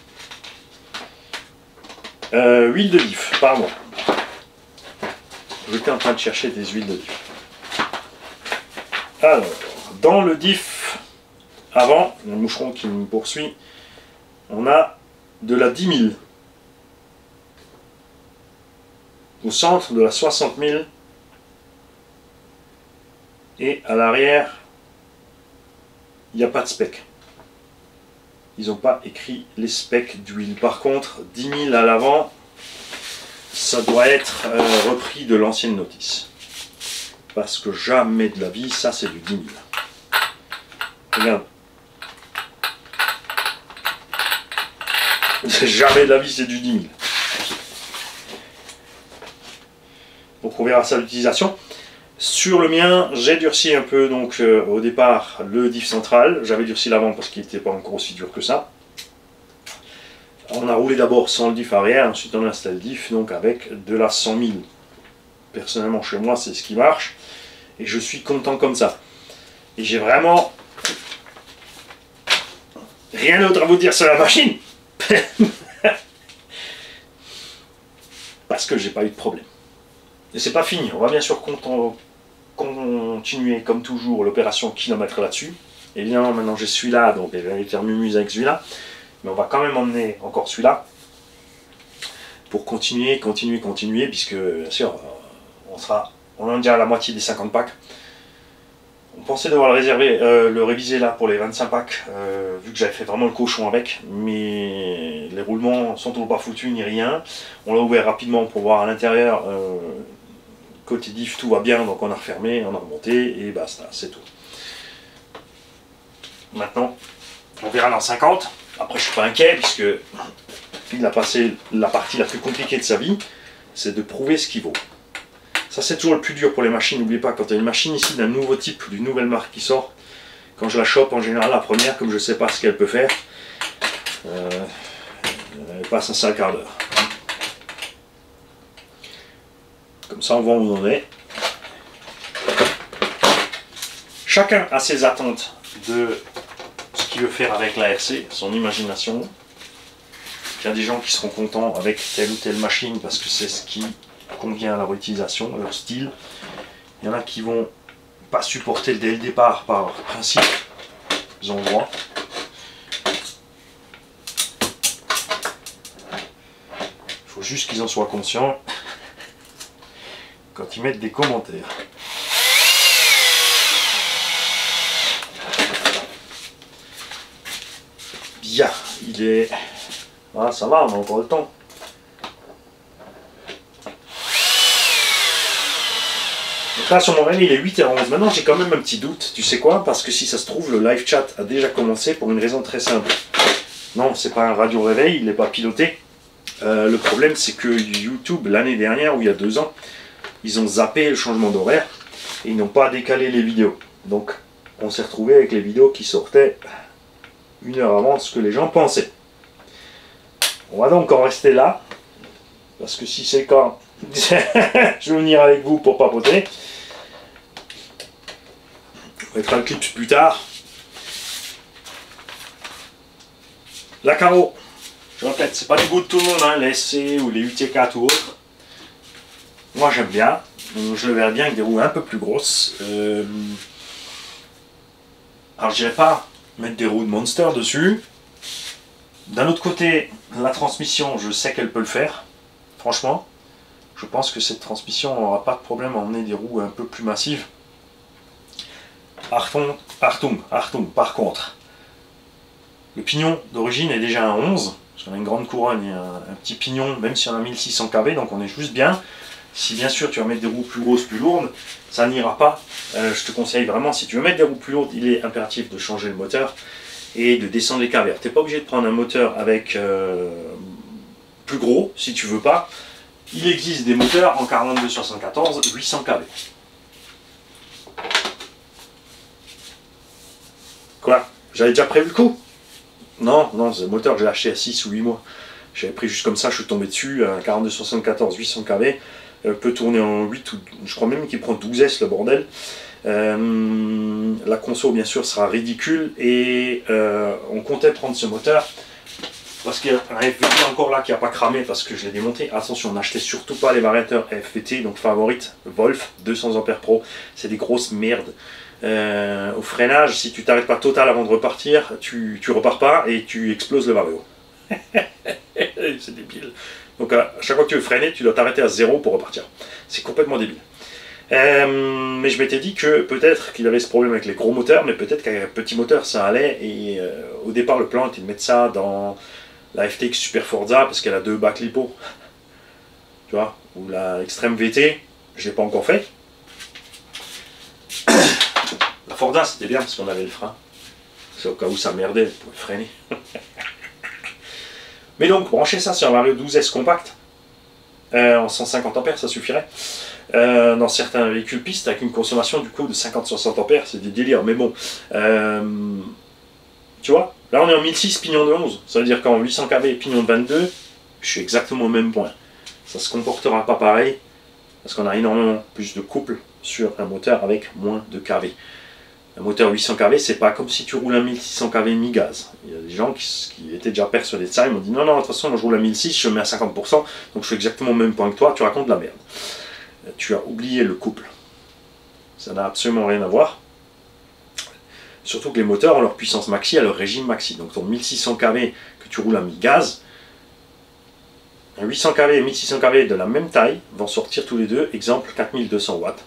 Huile de diff, pardon. J'étais en train de chercher des huiles de diff. Alors, dans le diff, avant, le moucheron qui me poursuit, on a de la 10 000. Au centre de la 60 000. Et à l'arrière, il n'y a pas de spec. Ils n'ont pas écrit les specs d'huile. Par contre, 10 000 à l'avant, ça doit être repris de l'ancienne notice. Parce que jamais de la vie, ça c'est du 10 000. Regarde. Jamais de la vie, c'est du 10 000. Donc on verra ça l'utilisation. Sur le mien, j'ai durci un peu, donc au départ, le diff central. J'avais durci l'avant parce qu'il n'était pas encore aussi dur que ça. On a roulé d'abord sans le diff arrière, ensuite on a installé le diff donc avec de la 100 000. Personnellement, chez moi, c'est ce qui marche. Et je suis content comme ça. Et j'ai vraiment rien d'autre à vous dire sur la machine. Parce que j'ai pas eu de problème. Et c'est pas fini, on va bien sûr continuer comme toujours l'opération kilomètre là-dessus. Évidemment maintenant j'ai celui-là, donc je vais faire mumuse avec celui-là. Mais on va quand même emmener encore celui-là. Pour continuer, puisque bien sûr on en est déjà à la moitié des 50 packs. On pensait devoir le réserver, le réviser là pour les 25 packs, vu que j'avais fait vraiment le cochon avec, mais les roulements sont toujours pas foutus ni rien. On l'a ouvert rapidement pour voir à l'intérieur. Côté diff, tout va bien, donc on a refermé, on a remonté, et basta, c'est tout. Maintenant, on verra dans 50. Après, je suis pas inquiet, puisque il a passé la partie la plus compliquée de sa vie, c'est de prouver ce qu'il vaut. Ça c'est toujours le plus dur pour les machines, n'oubliez pas, quand tu as une machine ici d'un nouveau type, d'une nouvelle marque qui sort, quand je la chope en général la première, comme je ne sais pas ce qu'elle peut faire, elle passe un sale quart d'heure. Comme ça on voit où on en est. Chacun a ses attentes de ce qu'il veut faire avec la RC, son imagination. Il y a des gens qui seront contents avec telle ou telle machine parce que c'est ce qui convient à leur utilisation, à leur style. Il y en a qui vont pas supporter dès le départ par principe. Ils ont le droit. Il faut juste qu'ils en soient conscients quand ils mettent des commentaires. Bien, il est... Ah, ça va, on a encore le temps. Donc là, sur mon réveil, il est 8h11. Maintenant, j'ai quand même un petit doute. Tu sais quoi? Parce que si ça se trouve, le live chat a déjà commencé pour une raison très simple. Non, c'est pas un radio réveil, il n'est pas piloté. Le problème, c'est que YouTube, l'année dernière, ou il y a 2 ans, ils ont zappé le changement d'horaire et ils n'ont pas décalé les vidéos. Donc, on s'est retrouvé avec les vidéos qui sortaient 1 heure avant ce que les gens pensaient. On va donc en rester là, parce que si c'est le cas, je vais venir avec vous pour papoter. On mettra le clip plus tard. La Caro, je répète, c'est pas du goût de tout le monde, hein, les SC ou les UT4 ou autres. Moi j'aime bien, je le verrais bien avec des roues un peu plus grosses. Alors je dirais pas mettre des roues de Monster dessus. D'un autre côté, la transmission, je sais qu'elle peut le faire. Franchement, je pense que cette transmission n'aura pas de problème à emmener des roues un peu plus massives. Achtung, par contre, le pignon d'origine est déjà un 11, parce qu'on a une grande couronne et un petit pignon, même si on a 1600 kV, donc on est juste bien. Si bien sûr tu vas mettre des roues plus grosses, plus lourdes, ça n'ira pas. Je te conseille vraiment, si tu veux mettre des roues plus lourdes, il est impératif de changer le moteur et de descendre les kV. Tu n'es pas obligé de prendre un moteur avec plus gros, si tu veux pas. Il existe des moteurs en 4274, 800 kV. Quoi? J'avais déjà prévu le coup? Non, c'est le moteur que j'ai acheté à 6 ou 8 mois. J'avais pris juste comme ça, je suis tombé dessus, un 4274, 800 kV. Peut tourner en 8 ou je crois même qu'il prend 12S le bordel. La conso bien sûr sera ridicule et on comptait prendre ce moteur parce qu'il y a un FVT encore là qui n'a pas cramé parce que je l'ai démonté. Attention, n'achetez surtout pas les variateurs FVT, donc Favorite, Wolf, 200 A Pro, c'est des grosses merdes. Au freinage, si tu t'arrêtes pas total avant de repartir, tu repars pas et tu exploses le vario. C'est débile. Donc à chaque fois que tu veux freiner, tu dois t'arrêter à 0 pour repartir. C'est complètement débile. Mais je m'étais dit que peut-être qu'il avait ce problème avec les gros moteurs, mais peut-être qu'avec un petit moteur ça allait. Et au départ le plan était de mettre ça dans la FTX Super Forza parce qu'elle a 2 bacs lipo. Tu vois, ou la Extreme VT, je l'ai pas encore fait. La Forza c'était bien parce qu'on avait le frein. C'est au cas où ça merdait, on pouvait freiner. Mais donc, brancher ça sur un Vario 12S compact, en 150 A, ça suffirait. Dans certains véhicules pistes, avec une consommation du coup de 50-60 A, c'est des délires. Mais bon, tu vois, là on est en 1006 pignon de 11. Ça veut dire qu'en 800 kV pignon de 22, je suis exactement au même point. Ça se comportera pas pareil, parce qu'on a énormément plus de couple sur un moteur avec moins de kV. Un moteur 800 kV, c'est pas comme si tu roules un 1600 kV mi-gaz. Il y a des gens qui étaient déjà persuadés de ça, ils m'ont dit non, de toute façon, moi je roule à 1006, je mets à 50%, donc je suis exactement au même point que toi, tu racontes de la merde. Tu as oublié le couple. Ça n'a absolument rien à voir. Surtout que les moteurs ont leur puissance maxi à leur régime maxi. Donc ton 1600 kV que tu roules à mi-gaz, un 800 kV et 1600 kV de la même taille vont sortir tous les deux, exemple 4200 watts.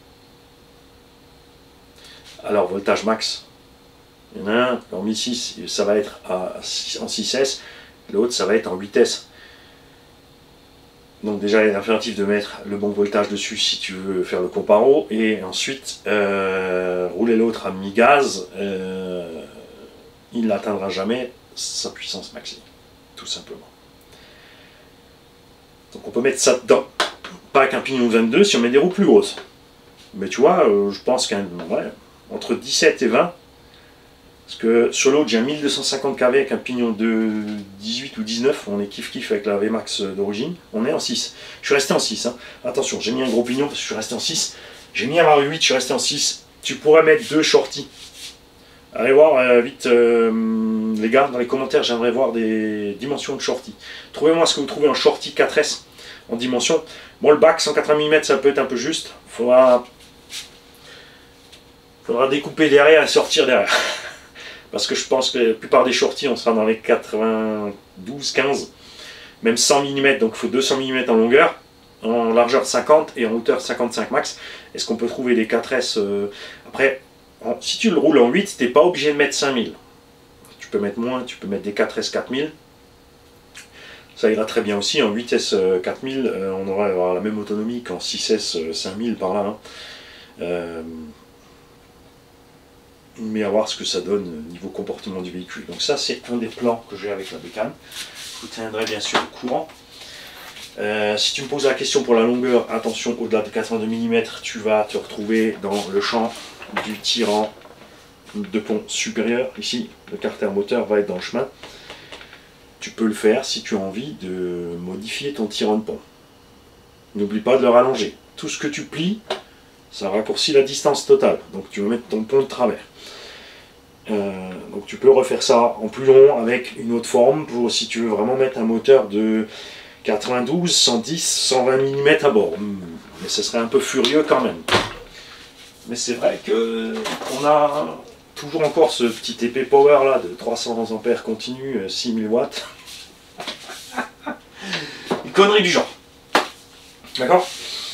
Alors voltage max, il y en a un en 1006, ça va être en 6S, l'autre ça va être en 8S. Donc déjà il est impératif de mettre le bon voltage dessus si tu veux faire le comparo, et ensuite rouler l'autre à mi-gaz, il n'atteindra jamais sa puissance maxi, tout simplement. Donc on peut mettre ça dedans, pas avec un pignon de 22 si on met des roues plus grosses. Mais tu vois, je pense entre 17 et 20. Parce que sur l'autre, j'ai un 1250 kV avec un pignon de 18 ou 19. On est kiff-kiff avec la VMAX d'origine. On est en 6. Je suis resté en 6. Hein. Attention, j'ai mis un gros pignon parce que je suis resté en 6. J'ai mis un Mario 8, je suis resté en 6. Tu pourrais mettre 2 shorties. Allez voir vite, les gars, dans les commentaires, j'aimerais voir des dimensions de shorty. Trouvez-moi ce que vous trouvez en shorty 4S en dimension. Bon, le bac 180 mm, ça peut être un peu juste. Faudra découper derrière et sortir derrière. Parce que je pense que la plupart des shorties, on sera dans les 92, 15, même 100 mm, donc il faut 200 mm en longueur, en largeur 50 et en hauteur 55 max. Est-ce qu'on peut trouver des 4S après, si tu le roules en 8, tu n'es pas obligé de mettre 5000. Tu peux mettre moins, tu peux mettre des 4S 4000. Ça ira très bien aussi. En 8S 4000, on aura la même autonomie qu'en 6S 5000 par là. Hein. Mais à voir ce que ça donne niveau comportement du véhicule. Donc ça, c'est un des plans que j'ai avec la bécane. Je vous tiendrai bien sûr au courant. Si tu me poses la question pour la longueur, attention, au-delà de 82 mm, tu vas te retrouver dans le champ du tirant de pont supérieur. Ici, le carter moteur va être dans le chemin. Tu peux le faire si tu as envie de modifier ton tirant de pont. N'oublie pas de le rallonger. Tout ce que tu plies, ça raccourcit la distance totale. Donc tu veux mettre ton pont de travers. Donc tu peux refaire ça en plus long avec une autre forme pour si tu veux vraiment mettre un moteur de 92, 110, 120 mm à bord. Mais ce serait un peu furieux quand même. Mais c'est vrai que on a toujours encore ce petit épée power là de 300 ampères continu, 6000 watts. Une connerie du genre. D'accord.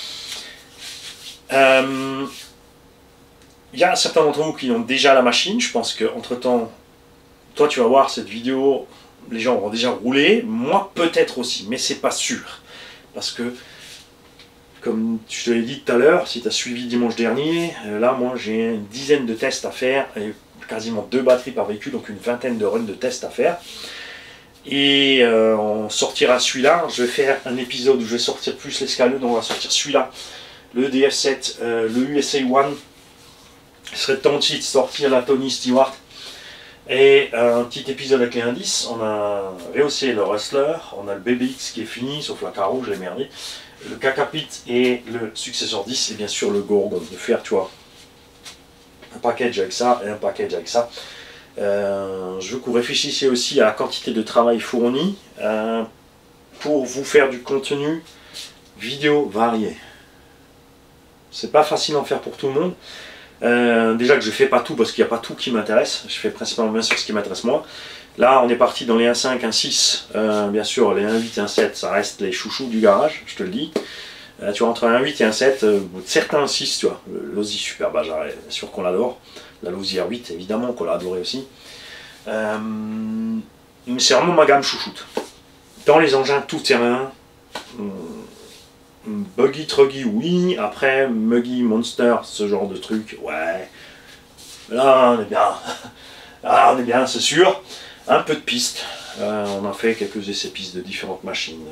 Il y a certains d'entre vous qui ont déjà la machine. Je pense qu'entre temps, toi tu vas voir cette vidéo, les gens auront déjà roulé. Moi peut-être aussi, mais c'est pas sûr. Parce que, comme je te l'ai dit tout à l'heure, si tu as suivi dimanche dernier, là moi j'ai une dizaine de tests à faire, et quasiment 2 batteries par véhicule, donc une vingtaine de runs de tests à faire. Et on sortira celui-là. Je vais faire un épisode où je vais sortir plus l'escalade, donc on va sortir celui-là, le DF7, le USA One. Il serait temps aussi de sortir la Tony Stewart. Et un petit épisode avec les indices. On a rehaussé le Rustler, on a le BBX qui est fini, sauf la carreau, je l'ai merdé. Le Kakapit et le Successor 10, et bien sûr le Gorgon. De faire, tu vois, un package avec ça et un package avec ça. Je veux que vous réfléchissiez aussi à la quantité de travail fourni pour vous faire du contenu vidéo varié. C'est pas facile d'en faire pour tout le monde. Déjà que je fais pas tout parce qu'il n'y a pas tout qui m'intéresse, je fais principalement bien sûr ce qui m'intéresse moi. Là on est parti dans les 1.5, 1.6, bien sûr les 1.8 et 1.7 ça reste les chouchous du garage, je te le dis. Tu vois, entre un 1.8 et un 7, certains 6, tu vois, le Losi Super Bajar, bien sûr qu'on l'adore, la Losi R8 évidemment qu'on l'a adoré aussi. Mais c'est vraiment ma gamme chouchoute. Dans les engins tout terrain, Buggy, Truggy, oui, après Muggy, Monster, ce genre de truc, ouais. Là, on est bien. Là, on est bien, c'est sûr. Un peu de piste. On a fait quelques essais pistes de différentes machines.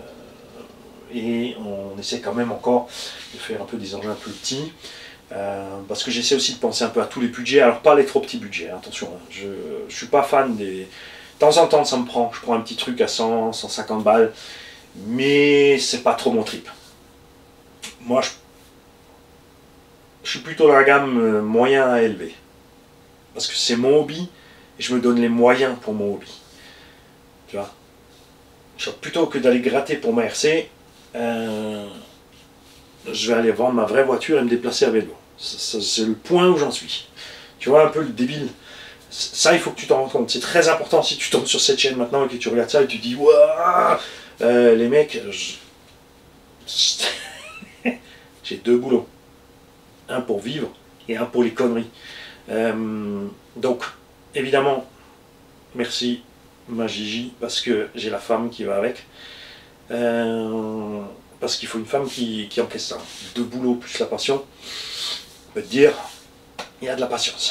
Et on essaie quand même encore de faire un peu des engins plus petits. Parce que j'essaie aussi de penser un peu à tous les budgets. Alors, pas les trop petits budgets, attention. Hein. Je suis pas fan des... De temps en temps, ça me prend. Je prends un petit truc à 100, 150 balles. Mais c'est pas trop mon trip. Moi, je suis plutôt dans la gamme moyen à élevé. Parce que c'est mon hobby et je me donne les moyens pour mon hobby. Tu vois, plutôt que d'aller gratter pour ma RC, je vais aller vendre ma vraie voiture et me déplacer à vélo. C'est le point où j'en suis. Tu vois un peu le débile. Ça, il faut que tu t'en rendes compte. C'est très important si tu tombes sur cette chaîne maintenant et que tu regardes ça et tu dis waouh, les mecs, j'ai 2 boulots. Un pour vivre et un pour les conneries. Donc, évidemment, merci ma Gigi, parce que j'ai la femme qui va avec. Parce qu'il faut une femme qui encaisse ça. 2 boulots plus la passion. Je peux te dire, il y a de la patience.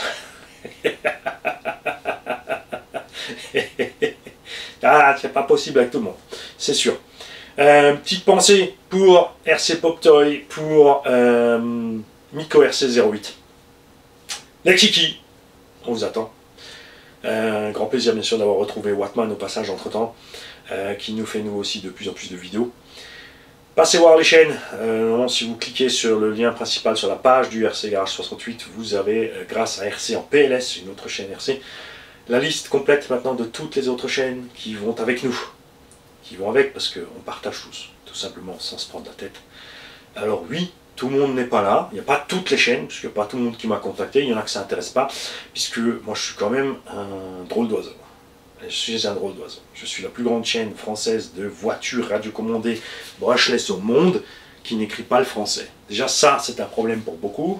Ah, c'est pas possible avec tout le monde, c'est sûr. Petite pensée pour RC Pop Toy, pour Miko RC08. Les kiki, on vous attend. Grand plaisir bien sûr d'avoir retrouvé Wattman au passage entre temps, qui nous fait nous aussi de plus en plus de vidéos. Passez voir les chaînes, si vous cliquez sur le lien principal sur la page du RC Garage 68, vous avez, grâce à RC en PLS, une autre chaîne RC, la liste complète maintenant de toutes les autres chaînes qui vont avec nous. Qui vont avec parce qu'on partage tous, tout simplement, sans se prendre la tête. Alors oui, tout le monde n'est pas là, il n'y a pas toutes les chaînes, puisqu'il n'y a pas tout le monde qui m'a contacté, il y en a que ça n'intéresse pas, puisque moi je suis quand même un drôle d'oiseau. Je suis un drôle d'oiseau. Je suis la plus grande chaîne française de voitures radiocommandées brushless au monde qui n'écrit pas le français. Déjà ça, c'est un problème pour beaucoup.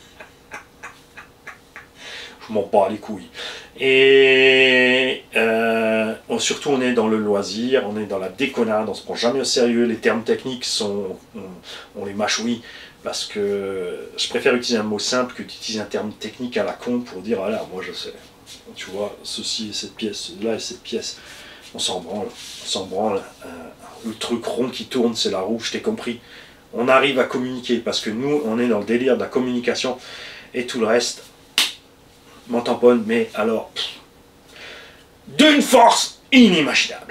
Je m'en bats les couilles. Et surtout on est dans le loisir, on est dans la déconnade, on se prend jamais au sérieux, les termes techniques on les mâchouille, parce que je préfère utiliser un mot simple que d'utiliser un terme technique à la con pour dire ah là, moi je sais, tu vois, ceci et cette pièce, là et cette pièce, on s'en branle, le truc rond qui tourne c'est la roue, je t'ai compris. On arrive à communiquer parce que nous on est dans le délire de la communication et tout le reste m'en tamponne, mais alors d'une force inimaginable.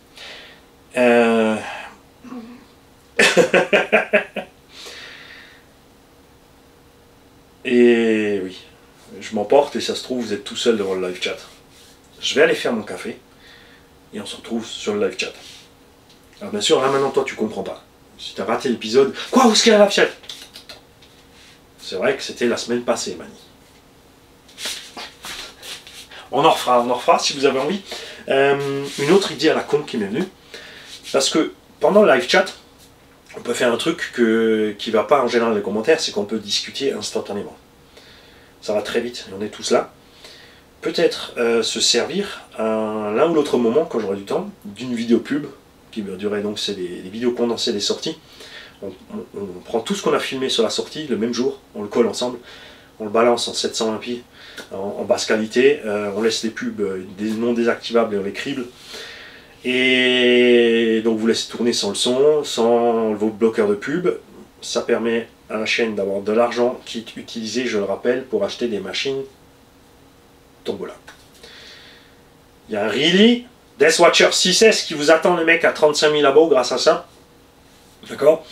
Et oui, je m'emporte et ça se trouve vous êtes tout seul devant le live chat. Je vais aller faire mon café et on se retrouve sur le live chat. Alors bien sûr là maintenant toi tu comprends pas. Si tu as raté l'épisode, quoi, où est-ce qu'il y a la live chat? C'est vrai que c'était la semaine passée, Mani. On en refera si vous avez envie. Une autre idée à la con qui m'est venue. Parce que pendant le live chat, on peut faire un truc qui ne va pas en général dans les commentaires, c'est qu'on peut discuter instantanément. Ça va très vite, et on est tous là. Peut-être se servir à l'un ou l'autre moment, quand j'aurai du temps, d'une vidéo pub, qui va durer donc, c'est des vidéos condensées des sorties. On prend tout ce qu'on a filmé sur la sortie le même jour, on le colle ensemble, on le balance en 720p. En basse qualité, on laisse les pubs non désactivables et on les crible. Et donc vous laissez tourner sans le son, sans vos bloqueurs de pub. Ça permet à la chaîne d'avoir de l'argent qui est utilisé, je le rappelle, pour acheter des machines Tombola. Il y a un Really Deathwatcher 6S qui vous attend les mecs à 35 000 abos grâce à ça. D'accord?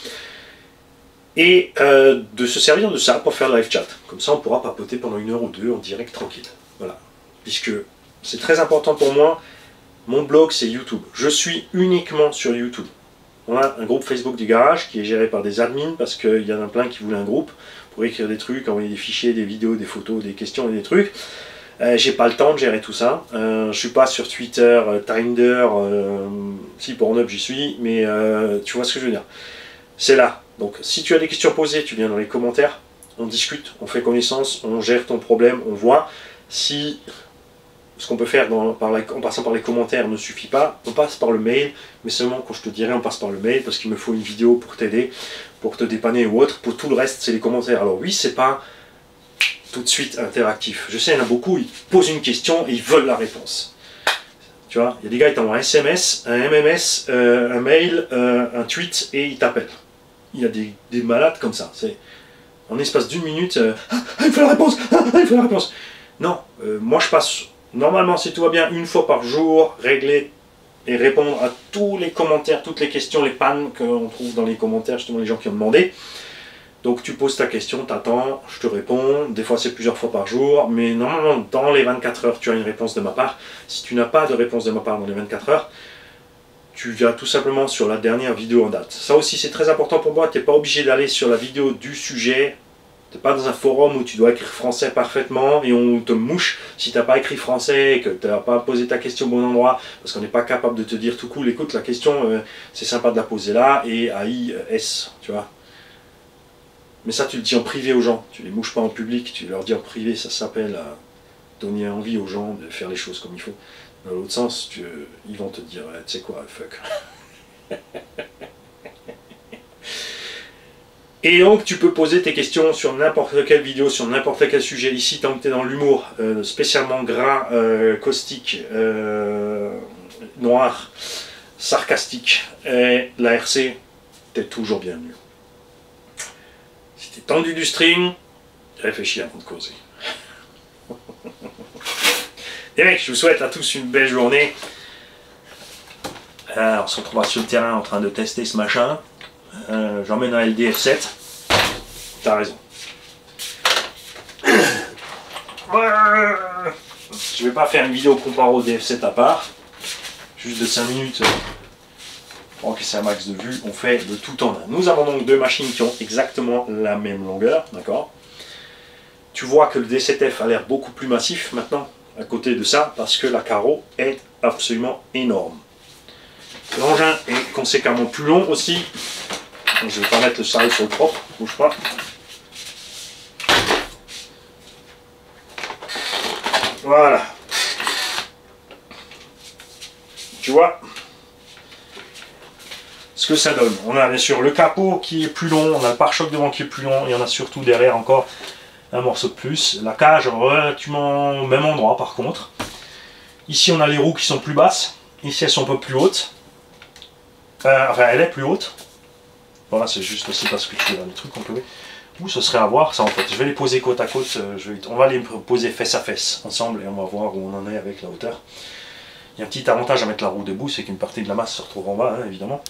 Et de se servir de ça pour faire le live chat. Comme ça, on pourra papoter pendant 1 heure ou 2 en direct tranquille. Voilà. Puisque c'est très important pour moi, mon blog c'est YouTube. Je suis uniquement sur YouTube. On a un groupe Facebook du garage qui est géré par des admins parce qu'il y en a plein qui voulaient un groupe pour écrire des trucs, envoyer des fichiers, des vidéos, des photos, des questions et des trucs. J'ai pas le temps de gérer tout ça. Je suis pas sur Twitter, Tinder, si Pornhub j'y suis, mais tu vois ce que je veux dire. C'est là. Donc si tu as des questions posées, tu viens dans les commentaires, on discute, on fait connaissance, on gère ton problème, on voit. Si ce qu'on peut faire en passant par les commentaires ne suffit pas, on passe par le mail, mais seulement quand je te dirai on passe par le mail, parce qu'il me faut une vidéo pour t'aider, pour te dépanner ou autre. Pour tout le reste, c'est les commentaires. Alors oui, c'est pas tout de suite interactif. Je sais, il y en a beaucoup, ils posent une question et ils veulent la réponse. Tu vois, il y a des gars qui t'envoient un SMS, un MMS, un mail, un tweet et ils t'appellent. Il y a des malades comme ça. C'est en espace d'1 minute, il faut la réponse, il faut la réponse. Non, moi je passe, normalement si tout va bien, 1 fois par jour, régler et répondre à tous les commentaires, toutes les questions, les pannes qu'on trouve dans les commentaires, justement les gens qui ont demandé. Donc tu poses ta question, t'attends, je te réponds, des fois c'est plusieurs fois par jour, mais normalement dans les 24 heures tu as une réponse de ma part. Si tu n'as pas de réponse de ma part dans les 24 heures, tu vas tout simplement sur la dernière vidéo en date. Ça aussi c'est très important pour moi, tu n'es pas obligé d'aller sur la vidéo du sujet, tu n'es pas dans un forum où tu dois écrire français parfaitement et on te mouche si tu n'as pas écrit français et que tu n'as pas posé ta question au bon endroit, parce qu'on n'est pas capable de te dire tout cool, écoute la question, c'est sympa de la poser là, et AIS, tu vois. Mais ça tu le dis en privé aux gens, tu les mouches pas en public, tu leur dis en privé, ça s'appelle donner envie aux gens de faire les choses comme il faut. Dans l'autre sens, ils vont te dire, tu sais quoi, fuck. Et donc tu peux poser tes questions sur n'importe quelle vidéo, sur n'importe quel sujet. Ici, tant que tu es dans l'humour, spécialement gras, caustique, noir, sarcastique. Et la RC, t'es toujours bienvenu. Si t'es tendu du string, réfléchis avant de causer. Et mec, je vous souhaite à tous une belle journée. On se retrouvera sur le terrain en train de tester ce machin. J'emmène un LDF7. T'as raison. Je vais pas faire une vidéo comparée au DF7 à part. Juste de 5 minutes. Pour encaisser un max de vues, on fait le tout en un. Nous avons donc deux machines qui ont exactement la même longueur. D'accord. Tu vois que le D7F a l'air beaucoup plus massif maintenant à côté de ça parce que la carreau est absolument énorme. L'engin est conséquemment plus long aussi. Donc, je vais pas mettre le sérieux sur le propre, bouge pas. Voilà. Tu vois ce que ça donne. On a bien sûr le capot qui est plus long, on a le pare-choc devant qui est plus long, et on a surtout derrière encore un morceau de plus. La cage relativement au même endroit par contre. Ici on a les roues qui sont plus basses, ici elles sont un peu plus hautes. Enfin elle est plus haute. Voilà, c'est juste aussi parce que tu as les trucs employés. Ou ce serait à voir ça en fait. Je vais les poser côte à côte, on va les poser fesse à fesse ensemble et on va voir où on en est avec la hauteur. Il y a un petit avantage à mettre la roue debout, c'est qu'une partie de la masse se retrouve en bas, hein, évidemment.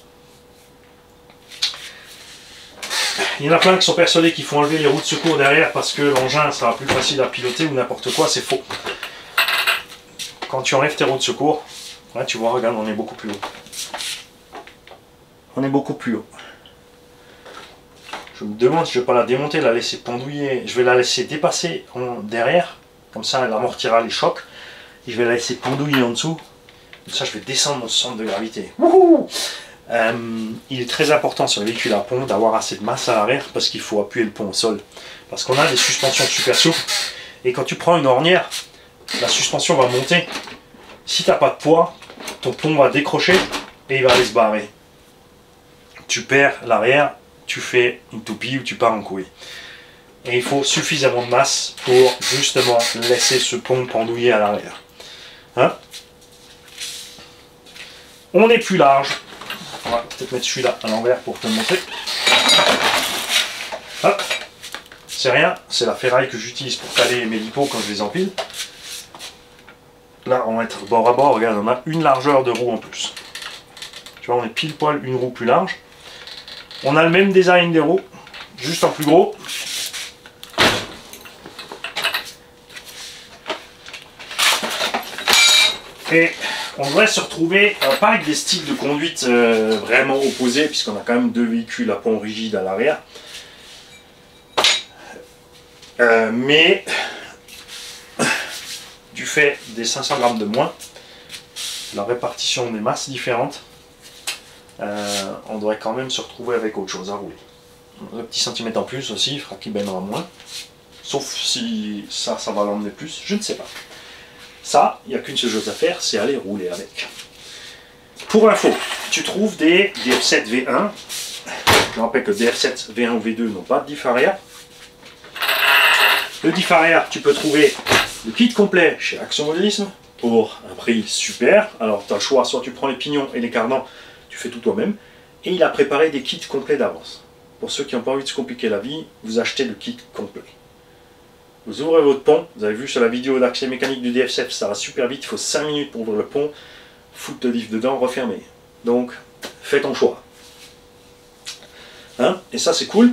Il y en a plein qui sont persuadés qu'il faut enlever les roues de secours derrière parce que l'engin sera plus facile à piloter ou n'importe quoi, c'est faux. Quand tu enlèves tes roues de secours, là tu vois, regarde, on est beaucoup plus haut. On est beaucoup plus haut. Je me demande si je ne vais pas la démonter, la laisser pendouiller. Je vais la laisser dépasser derrière, comme ça elle amortira les chocs. Et je vais la laisser pendouiller en dessous. Comme ça je vais descendre mon centre de gravité. Wouhou! Il est très important sur les véhicules à pont d'avoir assez de masse à l'arrière parce qu'il faut appuyer le pont au sol. Parce qu'on a des suspensions super souples. Et quand tu prends une ornière, la suspension va monter. Si tu n'as pas de poids, ton pont va décrocher et il va aller se barrer. Tu perds l'arrière, tu fais une toupie ou tu pars en couille. Et il faut suffisamment de masse pour justement laisser ce pont pendouiller à l'arrière. Hein? On est plus large. On va peut-être mettre celui-là à l'envers pour te le montrer. Hop. C'est rien, c'est la ferraille que j'utilise pour caler mes lipots quand je les empile. Là, on va être bord à bord. Regarde, on a une largeur de roue en plus. Tu vois, on est pile poil une roue plus large. On a le même design des roues, juste en plus gros. Et on devrait se retrouver, pas avec des styles de conduite vraiment opposés, puisqu'on a quand même deux véhicules à pont rigide à l'arrière. Mais du fait des 500 grammes de moins, la répartition des masses différentes, on devrait quand même se retrouver avec autre chose à rouler. Le petit centimètre en plus aussi fera qu'il baignera moins. Sauf si ça va l'emmener plus, je ne sais pas. Ça, il n'y a qu'une seule chose à faire, c'est aller rouler avec. Pour info, tu trouves des DF7 V1. Je rappelle que DF7 V1 ou V2 n'ont pas de diff arrière. Le diff arrière, tu peux trouver le kit complet chez Action Modélisme pour un prix super. Alors tu as le choix, soit tu prends les pignons et les cardans, tu fais tout toi-même. Et il a préparé des kits complets d'avance. Pour ceux qui n'ont pas envie de se compliquer la vie, vous achetez le kit complet. Vous ouvrez votre pont, vous avez vu sur la vidéo d'accès mécanique du DF7, ça va super vite, il faut 5 minutes pour ouvrir le pont, foutre le diff dedans, refermer. Donc, fais ton choix. Hein? Et ça c'est cool.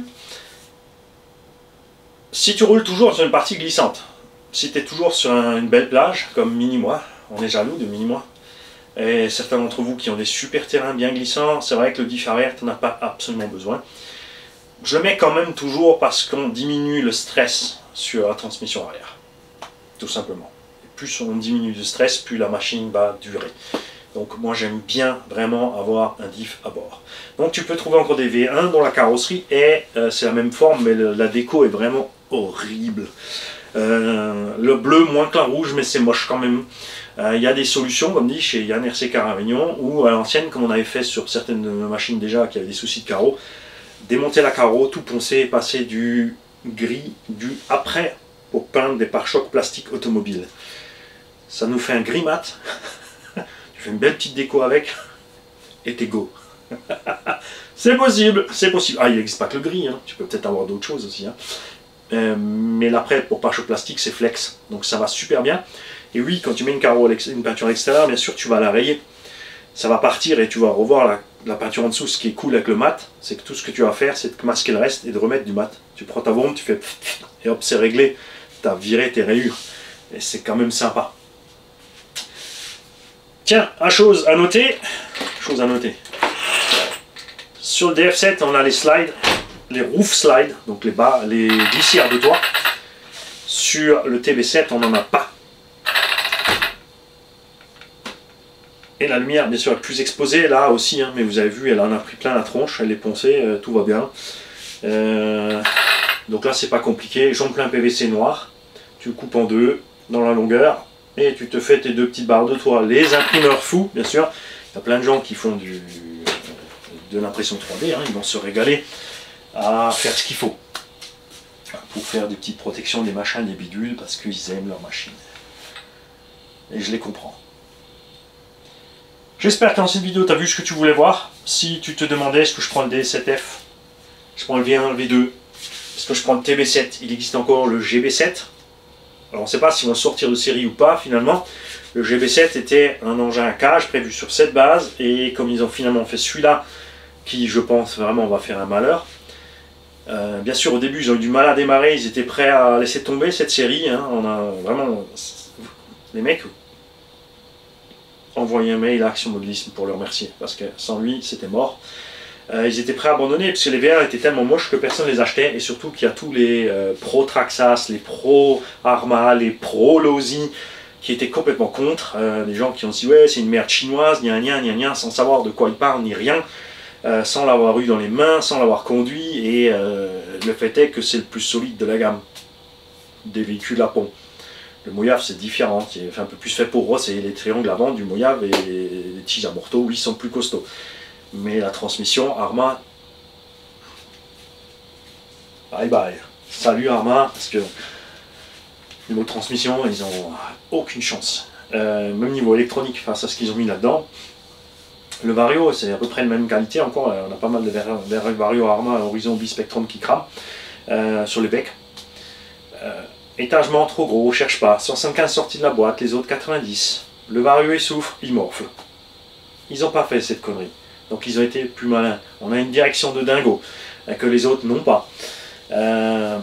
Si tu roules toujours sur une partie glissante, si tu es toujours sur une belle plage, comme Mini-moi, on est jaloux de Mini-moi, et certains d'entre vous qui ont des super terrains bien glissants, c'est vrai que le diff arrière, tu n'en as pas absolument besoin. Je le mets quand même toujours parce qu'on diminue le stress sur la transmission arrière, tout simplement. Et plus on diminue le stress, plus la machine va durer. Donc moi j'aime bien vraiment avoir un diff à bord. Donc tu peux trouver encore des V1 dont la carrosserie est, c'est la même forme, mais la déco est vraiment horrible. Le bleu moins que la rouge, mais c'est moche quand même. Il y a des solutions, comme dit chez Yann RC Caravignon, ou à l'ancienne, comme on avait fait sur certaines machines déjà qui avaient des soucis de carreaux, démonter la carreau, tout poncer, passer du gris, du après pour peindre des pare-chocs plastiques automobiles. Ça nous fait un gris mat. Tu fais une belle petite déco avec. et t'es go. C'est possible, c'est possible. Ah, il n'existe pas que le gris, hein. Tu peux peut-être avoir d'autres choses aussi. Hein. Mais l'après pour pare-choc plastique, c'est flex, donc ça va super bien. Et oui, quand tu mets une peinture extérieure, bien sûr, tu vas la rayer. Ça va partir et tu vas revoir la peinture en dessous. Ce qui est cool avec le mat, c'est que tout ce que tu vas faire, c'est de masquer le reste et de remettre du mat. Tu prends ta bombe, tu fais et hop, c'est réglé. Tu as viré tes rayures. Et c'est quand même sympa. Tiens, chose à noter. Sur le DF7, on a les slides, les roof slides, donc les glissières de toit. Sur le TB7, on n'en a pas. Et la lumière, bien sûr, est plus exposée, là aussi, hein, mais vous avez vu, elle en a pris plein la tronche, elle est poncée, tout va bien. Donc là, c'est pas compliqué. Jaune plein PVC noir, tu le coupes en deux, dans la longueur, et tu te fais tes deux petites barres de toit. Les imprimeurs fous, bien sûr. Il y a plein de gens qui font de l'impression 3D, hein, ils vont se régaler à faire ce qu'il faut. Pour faire des petites protections, des machins, des bidules, parce qu'ils aiment leur machine. Et je les comprends. J'espère que dans cette vidéo, tu as vu ce que tu voulais voir. Si tu te demandais, est-ce que je prends le D7F, je prends le V1, le V2, est-ce que je prends le TB7, il existe encore le GB7. Alors on ne sait pas s'ils vont sortir de série ou pas finalement. Le GB7 était un engin à cage prévu sur cette base, et comme ils ont finalement fait celui-là, qui je pense vraiment va faire un malheur. Bien sûr au début ils ont eu du mal à démarrer, ils étaient prêts à laisser tomber cette série. Hein. On a vraiment... Les mecs... envoyer un mail à Action Modélisme pour le remercier, parce que sans lui c'était mort. Ils étaient prêts à abandonner parce que les VR étaient tellement moches que personne ne les achetait, et surtout qu'il y a tous les pro Traxxas, les pro Arrma, les pro Losi qui étaient complètement contre. Des gens qui ont dit ouais c'est une merde chinoise, gna gna gna gna, sans savoir de quoi ils parlent ni rien, sans l'avoir eu dans les mains, sans l'avoir conduit, et le fait est que c'est le plus solide de la gamme des véhicules à pont. Le Mojave c'est différent, c'est un peu plus fait pour rosser, les triangles avant du Mojave et les tiges à morteau, oui, sont plus costauds. Mais la transmission, Arrma, bye bye. Salut Arrma, parce que niveau transmission, ils ont aucune chance. Même niveau électronique face à ce qu'ils ont mis là-dedans. Le Vario, c'est à peu près de même qualité encore, on a pas mal de Vario Arrma Horizon Bispectrum qui crament sur les becs. Étagement trop gros, cherche pas. 75 sorties de la boîte, les autres 90. Le Vario il souffre, il morfle. Ils n'ont pas fait cette connerie. Donc ils ont été plus malins. On a une direction de dingo que les autres n'ont pas. Ben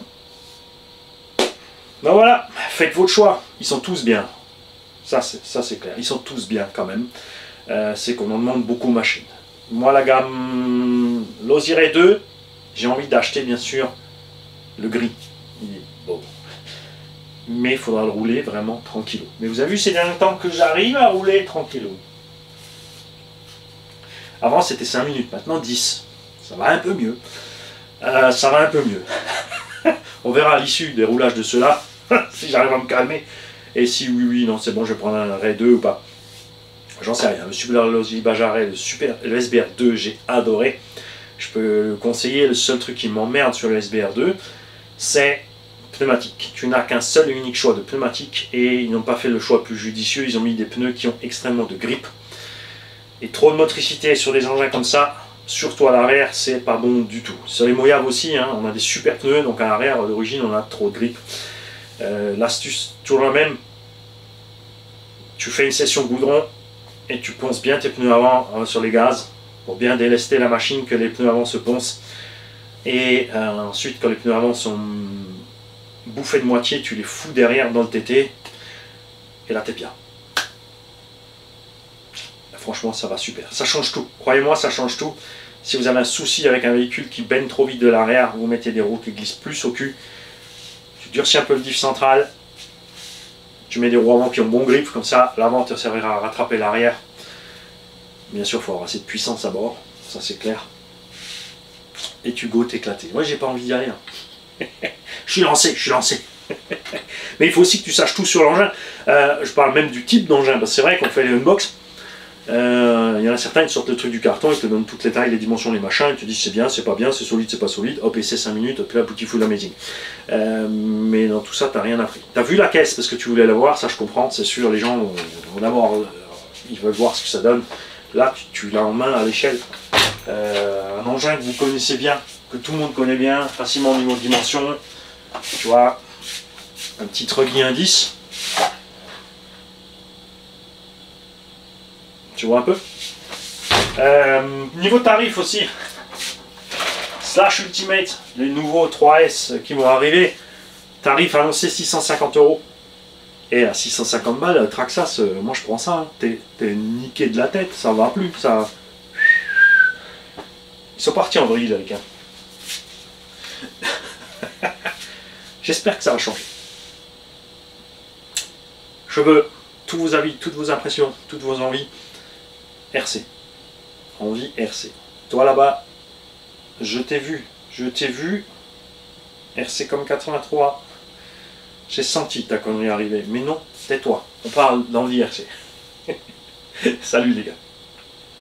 voilà, faites votre choix. Ils sont tous bien. Ça c'est clair. Ils sont tous bien quand même. C'est qu'on en demande beaucoup aux machines. Moi la gamme Losiré 2, j'ai envie d'acheter bien sûr le gris. Il est beau. Mais il faudra le rouler vraiment tranquillou. Mais vous avez vu ces derniers temps que j'arrive à rouler tranquillou. Avant c'était 5 minutes, maintenant 10. Ça va un peu mieux. Ça va un peu mieux. On verra à l'issue des roulages de ceux-là, si j'arrive à me calmer. Et si oui, non, c'est bon, je vais prendre un Ray 2 ou pas. J'en sais rien. Le Super Losi Bajaret, le SBR 2, j'ai adoré. Je peux le conseiller. Le seul truc qui m'emmerde sur le SBR 2, c'est pneumatique. Tu n'as qu'un seul et unique choix de pneumatique, et ils n'ont pas fait le choix plus judicieux. Ils ont mis des pneus qui ont extrêmement de grippe. Et trop de motricité sur des engins comme ça, surtout à l'arrière, c'est pas bon du tout. Sur les Mojave aussi, hein, on a des super pneus, donc à l'arrière, d'origine, on a trop de grippe. L'astuce, toujours la même. Tu fais une session goudron et tu ponces bien tes pneus avant sur les gaz pour bien délester la machine, que les pneus avant se poncent. Et ensuite, quand les pneus avant sont bouffés de moitié, tu les fous derrière dans le TT et là t'es bien. Franchement, ça va super. Ça change tout. Croyez-moi, ça change tout. Si vous avez un souci avec un véhicule qui baigne trop vite de l'arrière, vous mettez des roues qui glissent plus au cul. Tu durcis un peu le diff central. Tu mets des roues avant qui ont bon grip, comme ça, l'avant te servira à rattraper l'arrière. Bien sûr, il faut avoir assez de puissance à bord. Ça, c'est clair. Et tu go t'éclater. Moi, j'ai pas envie d'y aller. Hein. Je suis lancé, je suis lancé. Mais il faut aussi que tu saches tout sur l'engin. Je parle même du type d'engin, parce que c'est vrai qu'on fait les unbox. Il y en a certains qui sortent le truc du carton, ils te donnent toutes les tailles, les dimensions, les machins, ils te disent c'est bien, c'est pas bien, c'est solide, c'est pas solide, hop, essai 5 minutes, hop là, Beautiful Amazing. Mais dans tout ça, t'as rien appris. T'as vu la caisse parce que tu voulais la voir, ça je comprends, c'est sûr, les gens vont d'abord, ils veulent voir ce que ça donne. Là, tu l'as en main à l'échelle. Un engin que vous connaissez bien, que tout le monde connaît bien, facilement au niveau de dimension. Tu vois, un petit truggy indice. Tu vois un peu. Niveau tarif aussi. Slash Ultimate, les nouveaux 3S qui vont arriver. Tarif annoncé 650 €. Et à 650 balles, Traxxas, moi je prends ça. Hein. T'es niqué de la tête, ça va plus. Ça... Ils sont partis en vrille avec un. J'espère que ça va changer. Je veux tous vos avis, toutes vos impressions, toutes vos envies. RC. Envie RC. Toi là-bas, je t'ai vu. RC comme 83. J'ai senti ta connerie arriver. Mais non, tais-toi. On parle d'envie RC. Salut les gars.